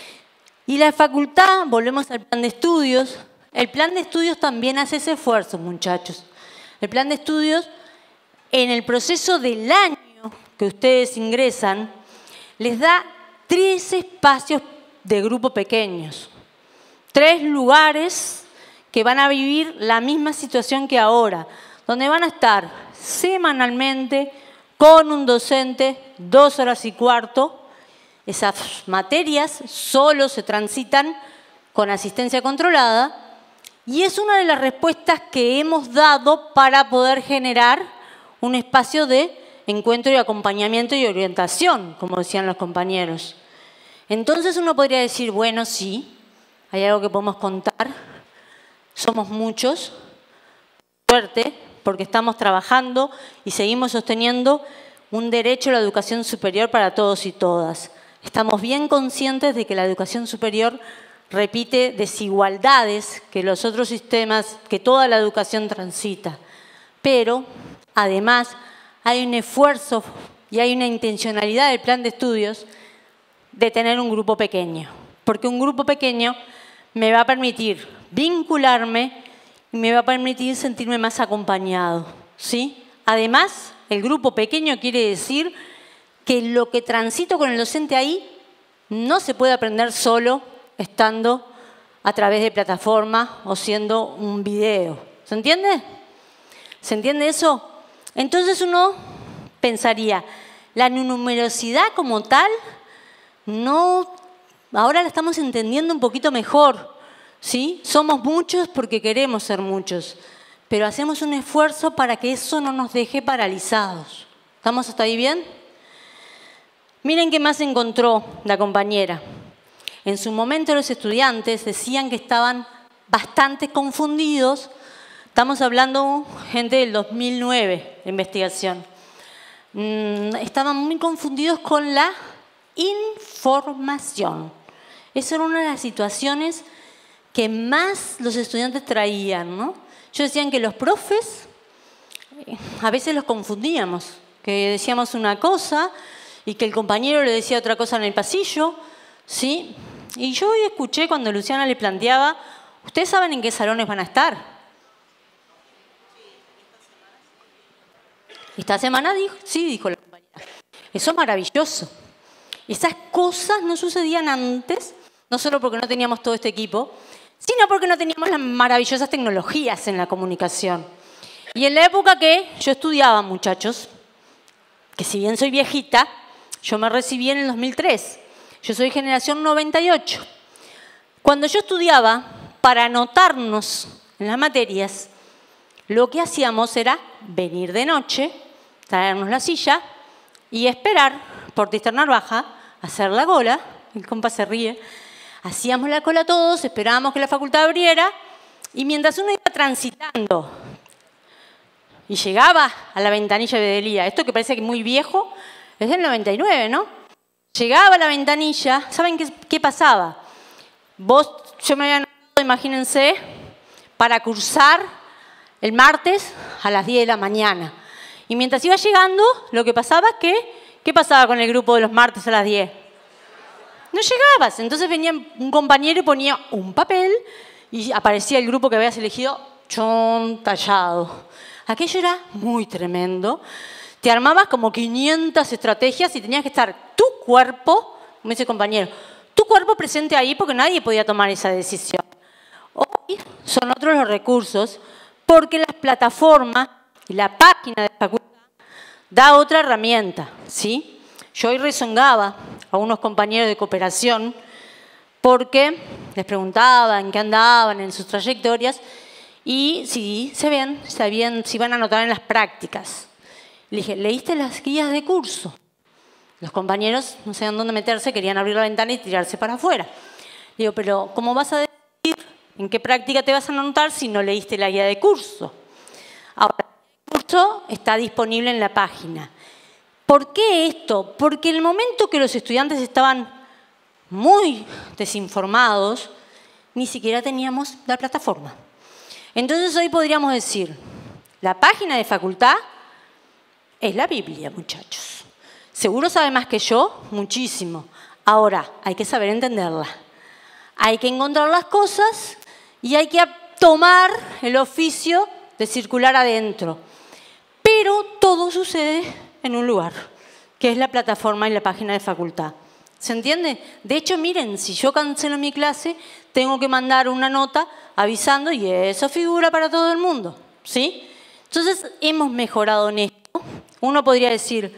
Y la facultad, volvemos al plan de estudios, el plan de estudios también hace ese esfuerzo, muchachos. El plan de estudios, en el proceso del año que ustedes ingresan, les da tres espacios de grupo pequeños, tres lugares que van a vivir la misma situación que ahora, donde van a estar semanalmente con un docente, dos horas y cuarto. Esas materias solo se transitan con asistencia controlada y es una de las respuestas que hemos dado para poder generar un espacio de encuentro y acompañamiento y orientación, como decían los compañeros. Entonces uno podría decir, bueno, sí, hay algo que podemos contar, somos muchos, suerte, porque estamos trabajando y seguimos sosteniendo un derecho a la educación superior para todos y todas. Estamos bien conscientes de que la educación superior repite desigualdades que los otros sistemas, que toda la educación transita. Pero, además, hay un esfuerzo y hay una intencionalidad del plan de estudios de tener un grupo pequeño. Porque un grupo pequeño me va a permitir vincularme y me va a permitir sentirme más acompañado, ¿sí? Además, el grupo pequeño quiere decir que lo que transito con el docente ahí no se puede aprender solo estando a través de plataforma o siendo un video. ¿Se entiende? ¿Se entiende eso? Entonces uno pensaría, la numerosidad como tal, no, ahora la estamos entendiendo un poquito mejor, ¿sí? Somos muchos porque queremos ser muchos, pero hacemos un esfuerzo para que eso no nos deje paralizados. ¿Estamos hasta ahí bien? Miren qué más encontró la compañera. En su momento los estudiantes decían que estaban bastante confundidos. Estamos hablando, gente, del dos mil nueve, de investigación. Mm, estaban muy confundidos con la información. Esa era una de las situaciones que más los estudiantes traían, ¿no? Ellos decían que los profes, a veces los confundíamos, que decíamos una cosa y que el compañero le decía otra cosa en el pasillo, ¿sí? Y yo hoy escuché cuando Luciana le planteaba, ¿ustedes saben en qué salones van a estar? Esta semana dijo, sí, dijo la compañera. Eso es maravilloso. Esas cosas no sucedían antes, no solo porque no teníamos todo este equipo, sino porque no teníamos las maravillosas tecnologías en la comunicación. Y en la época que yo estudiaba, muchachos, que si bien soy viejita, yo me recibí en el dos mil tres. Yo soy generación noventa y ocho. Cuando yo estudiaba, para anotarnos en las materias, lo que hacíamos era venir de noche, traernos la silla y esperar por Tisternar Baja, hacer la cola, el compa se ríe, hacíamos la cola todos, esperábamos que la facultad abriera y mientras uno iba transitando y llegaba a la ventanilla de Bedelía, esto que parece que es muy viejo, es del noventa y nueve, ¿no? Llegaba a la ventanilla, ¿saben qué, qué pasaba? Vos, yo me había anotado, imagínense, para cursar el martes a las diez de la mañana. Y mientras iba llegando, lo que pasaba es que, ¿qué pasaba con el grupo de los martes a las diez? No llegabas. Entonces venía un compañero y ponía un papel y aparecía el grupo que habías elegido, chon, tallado. Aquello era muy tremendo. Te armabas como quinientas estrategias y tenías que estar tu cuerpo, como dice el compañero, tu cuerpo presente ahí porque nadie podía tomar esa decisión. Hoy son otros los recursos porque las plataformas y la página de la facultad da otra herramienta, ¿sí? Yo hoy rezongaba a unos compañeros de cooperación porque les preguntaba en qué andaban en sus trayectorias y si se ven, sabían, si iban a anotar en las prácticas. Le dije, ¿leíste las guías de curso? Los compañeros no sabían dónde meterse, querían abrir la ventana y tirarse para afuera. Le digo, pero ¿cómo vas a decidir en qué práctica te vas a anotar si no leíste la guía de curso? Ahora, el curso está disponible en la página. ¿Por qué esto? Porque en el momento que los estudiantes estaban muy desinformados, ni siquiera teníamos la plataforma. Entonces hoy podríamos decir, la página de facultad es la Biblia, muchachos. Seguro sabe más que yo, muchísimo. Ahora, hay que saber entenderla. Hay que encontrar las cosas y hay que tomar el oficio de circular adentro. Pero todo sucede en un lugar, que es la plataforma y la página de facultad. ¿Se entiende? De hecho, miren, si yo cancelo mi clase, tengo que mandar una nota avisando y eso figura para todo el mundo, ¿sí? Entonces, hemos mejorado en esto. Uno podría decir,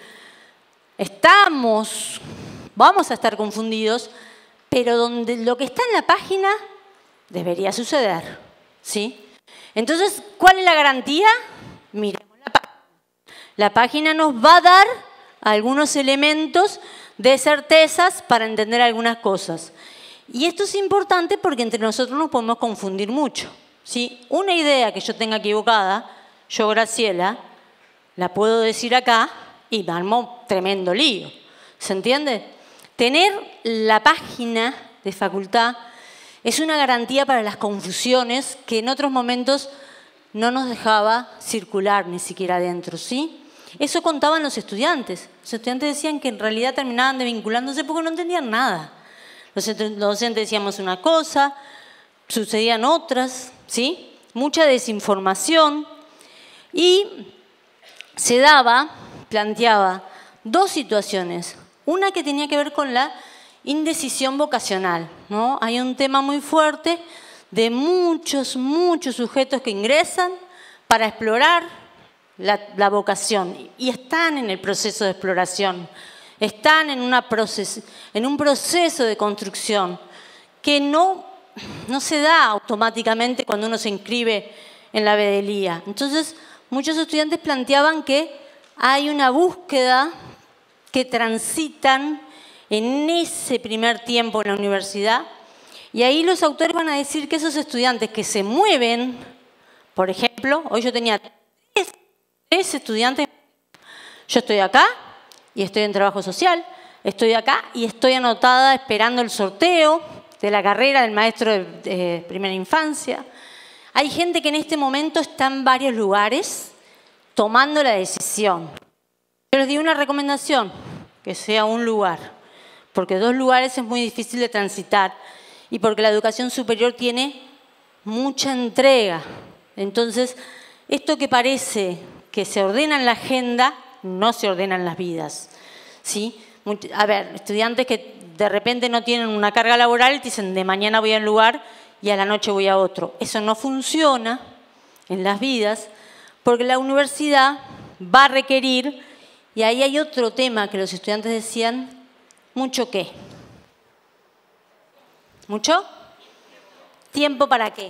estamos, vamos a estar confundidos, pero donde lo que está en la página debería suceder, ¿sí? Entonces, ¿cuál es la garantía? Miremos la página. La página nos va a dar algunos elementos de certezas para entender algunas cosas. Y esto es importante porque entre nosotros nos podemos confundir mucho, ¿sí? Una idea que yo tenga equivocada, yo, Graciela, la puedo decir acá y me armo tremendo lío. ¿Se entiende? Tener la página de facultad es una garantía para las confusiones que en otros momentos no nos dejaba circular ni siquiera adentro, ¿sí? Eso contaban los estudiantes. Los estudiantes decían que en realidad terminaban desvinculándose porque no entendían nada. Los docentes decíamos una cosa, sucedían otras, ¿sí? Mucha desinformación. Y se daba, planteaba dos situaciones. Una que tenía que ver con la indecisión vocacional, ¿no? Hay un tema muy fuerte de muchos, muchos sujetos que ingresan para explorar la, la vocación y están en el proceso de exploración, están en, una proces, en un proceso de construcción que no, no se da automáticamente cuando uno se inscribe en la Bedelía. Entonces, muchos estudiantes planteaban que hay una búsqueda que transitan en ese primer tiempo en la universidad y ahí los autores van a decir que esos estudiantes que se mueven, por ejemplo, hoy yo tenía tres, tres estudiantes, yo estoy acá y estoy en trabajo social, estoy acá y estoy anotada esperando el sorteo de la carrera del maestro de, de primera infancia. Hay gente que en este momento está en varios lugares tomando la decisión. Yo les di una recomendación, que sea un lugar, porque dos lugares es muy difícil de transitar y porque la educación superior tiene mucha entrega. Entonces, esto que parece que se ordena en la agenda, no se ordena en las vidas, ¿sí? A ver, estudiantes que de repente no tienen una carga laboral, dicen de mañana voy a un lugar y a la noche voy a otro. Eso no funciona en las vidas porque la universidad va a requerir, y ahí hay otro tema que los estudiantes decían, ¿mucho qué? ¿Mucho? ¿Tiempo para qué?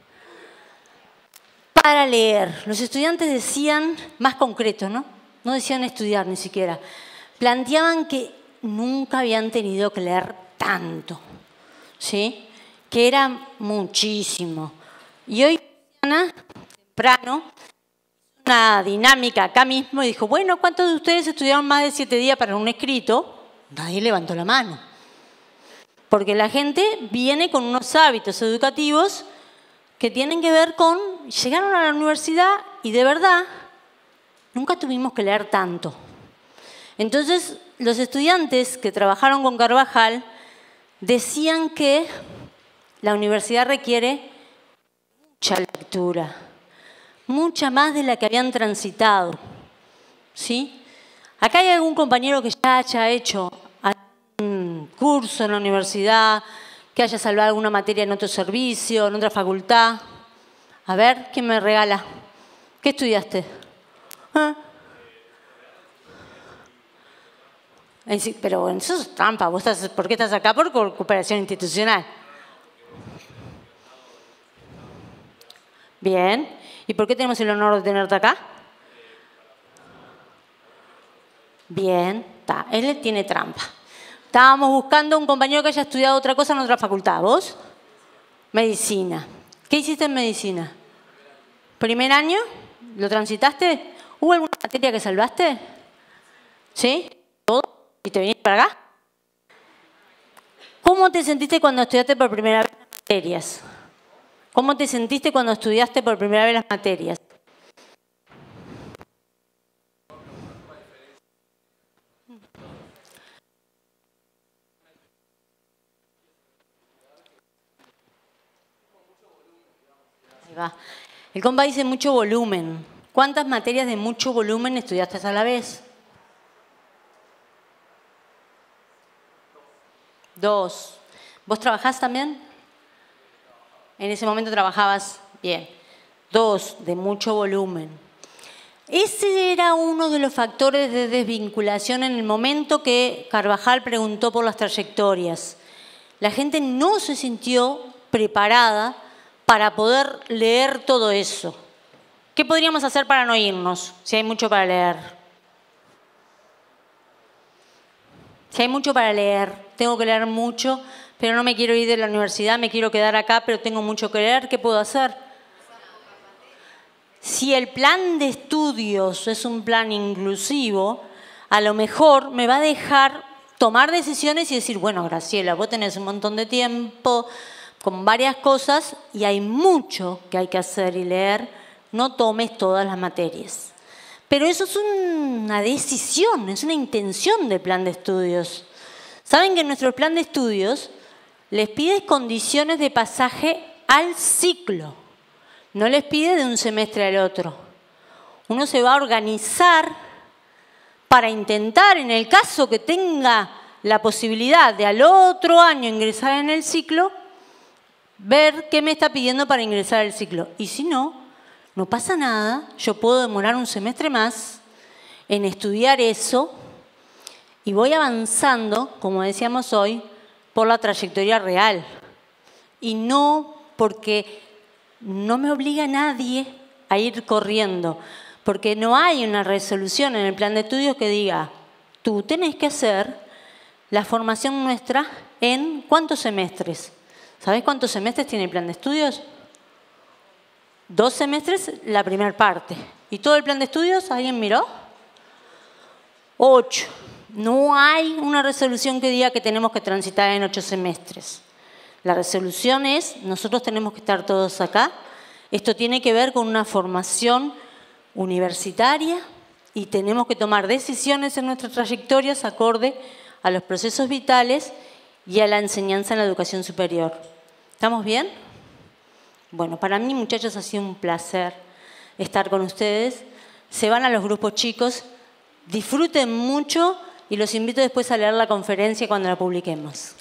Para leer. Los estudiantes decían, más concreto, ¿no? No decían estudiar ni siquiera. Planteaban que nunca habían tenido que leer tanto, ¿sí? Que era muchísimo. Y hoy, mañana, temprano, una dinámica acá mismo y dijo, bueno, ¿cuántos de ustedes estudiaron más de siete días para un escrito? Nadie levantó la mano. Porque la gente viene con unos hábitos educativos que tienen que ver con, llegaron a la universidad y de verdad nunca tuvimos que leer tanto. Entonces, los estudiantes que trabajaron con Carvajal decían que la universidad requiere mucha lectura, mucha más de la que habían transitado, ¿sí? Acá hay algún compañero que ya haya hecho un curso en la universidad, que haya salvado alguna materia en otro servicio, en otra facultad. A ver, ¿quién me regala? ¿Qué estudiaste? ¿Ah? Pero eso es trampa. ¿Vos estás, ¿por qué estás acá? Por cooperación institucional. Bien. ¿Y por qué tenemos el honor de tenerte acá? Bien. Está. Él tiene trampa. Estábamos buscando un compañero que haya estudiado otra cosa en otra facultad. ¿Vos? Medicina. ¿Qué hiciste en medicina? ¿Primer año? ¿Lo transitaste? ¿Hubo alguna materia que salvaste? ¿Sí? ¿Todo? ¿Y te viniste para acá? ¿Cómo te sentiste cuando estudiaste por primera vez las materias? ¿Cómo te sentiste cuando estudiaste por primera vez las materias? Ahí va. El compa dice mucho volumen. ¿Cuántas materias de mucho volumen estudiaste a la vez? Dos. ¿Vos trabajás también? En ese momento trabajabas bien. Dos, de mucho volumen. Ese era uno de los factores de desvinculación en el momento que Carvajal preguntó por las trayectorias. La gente no se sintió preparada para poder leer todo eso. ¿Qué podríamos hacer para no irnos si hay mucho para leer? Si hay mucho para leer, tengo que leer mucho, pero no me quiero ir de la universidad, me quiero quedar acá, pero tengo mucho que leer, ¿qué puedo hacer? Si el plan de estudios es un plan inclusivo, a lo mejor me va a dejar tomar decisiones y decir, bueno, Graciela, vos tenés un montón de tiempo con varias cosas y hay mucho que hay que hacer y leer, no tomes todas las materias. Pero eso es una decisión, es una intención del plan de estudios. Saben que en nuestro plan de estudios les pide condiciones de pasaje al ciclo. No les pide de un semestre al otro. Uno se va a organizar para intentar, en el caso que tenga la posibilidad de al otro año ingresar en el ciclo, ver qué me está pidiendo para ingresar al ciclo. Y si no, no pasa nada. Yo puedo demorar un semestre más en estudiar eso y voy avanzando, como decíamos hoy, por la trayectoria real. Y no porque no me obliga a nadie a ir corriendo, porque no hay una resolución en el plan de estudios que diga, tú tenés que hacer la formación nuestra en ¿cuántos semestres? ¿Sabés cuántos semestres tiene el plan de estudios? Dos semestres, la primera parte. ¿Y todo el plan de estudios? ¿Alguien miró? Ocho. No hay una resolución que diga que tenemos que transitar en ocho semestres. La resolución es, nosotros tenemos que estar todos acá. Esto tiene que ver con una formación universitaria y tenemos que tomar decisiones en nuestras trayectorias acorde a los procesos vitales y a la enseñanza en la educación superior. ¿Estamos bien? Bueno, para mí, muchachos, ha sido un placer estar con ustedes. Se van a los grupos chicos, disfruten mucho y los invito después a leer la conferencia cuando la publiquemos.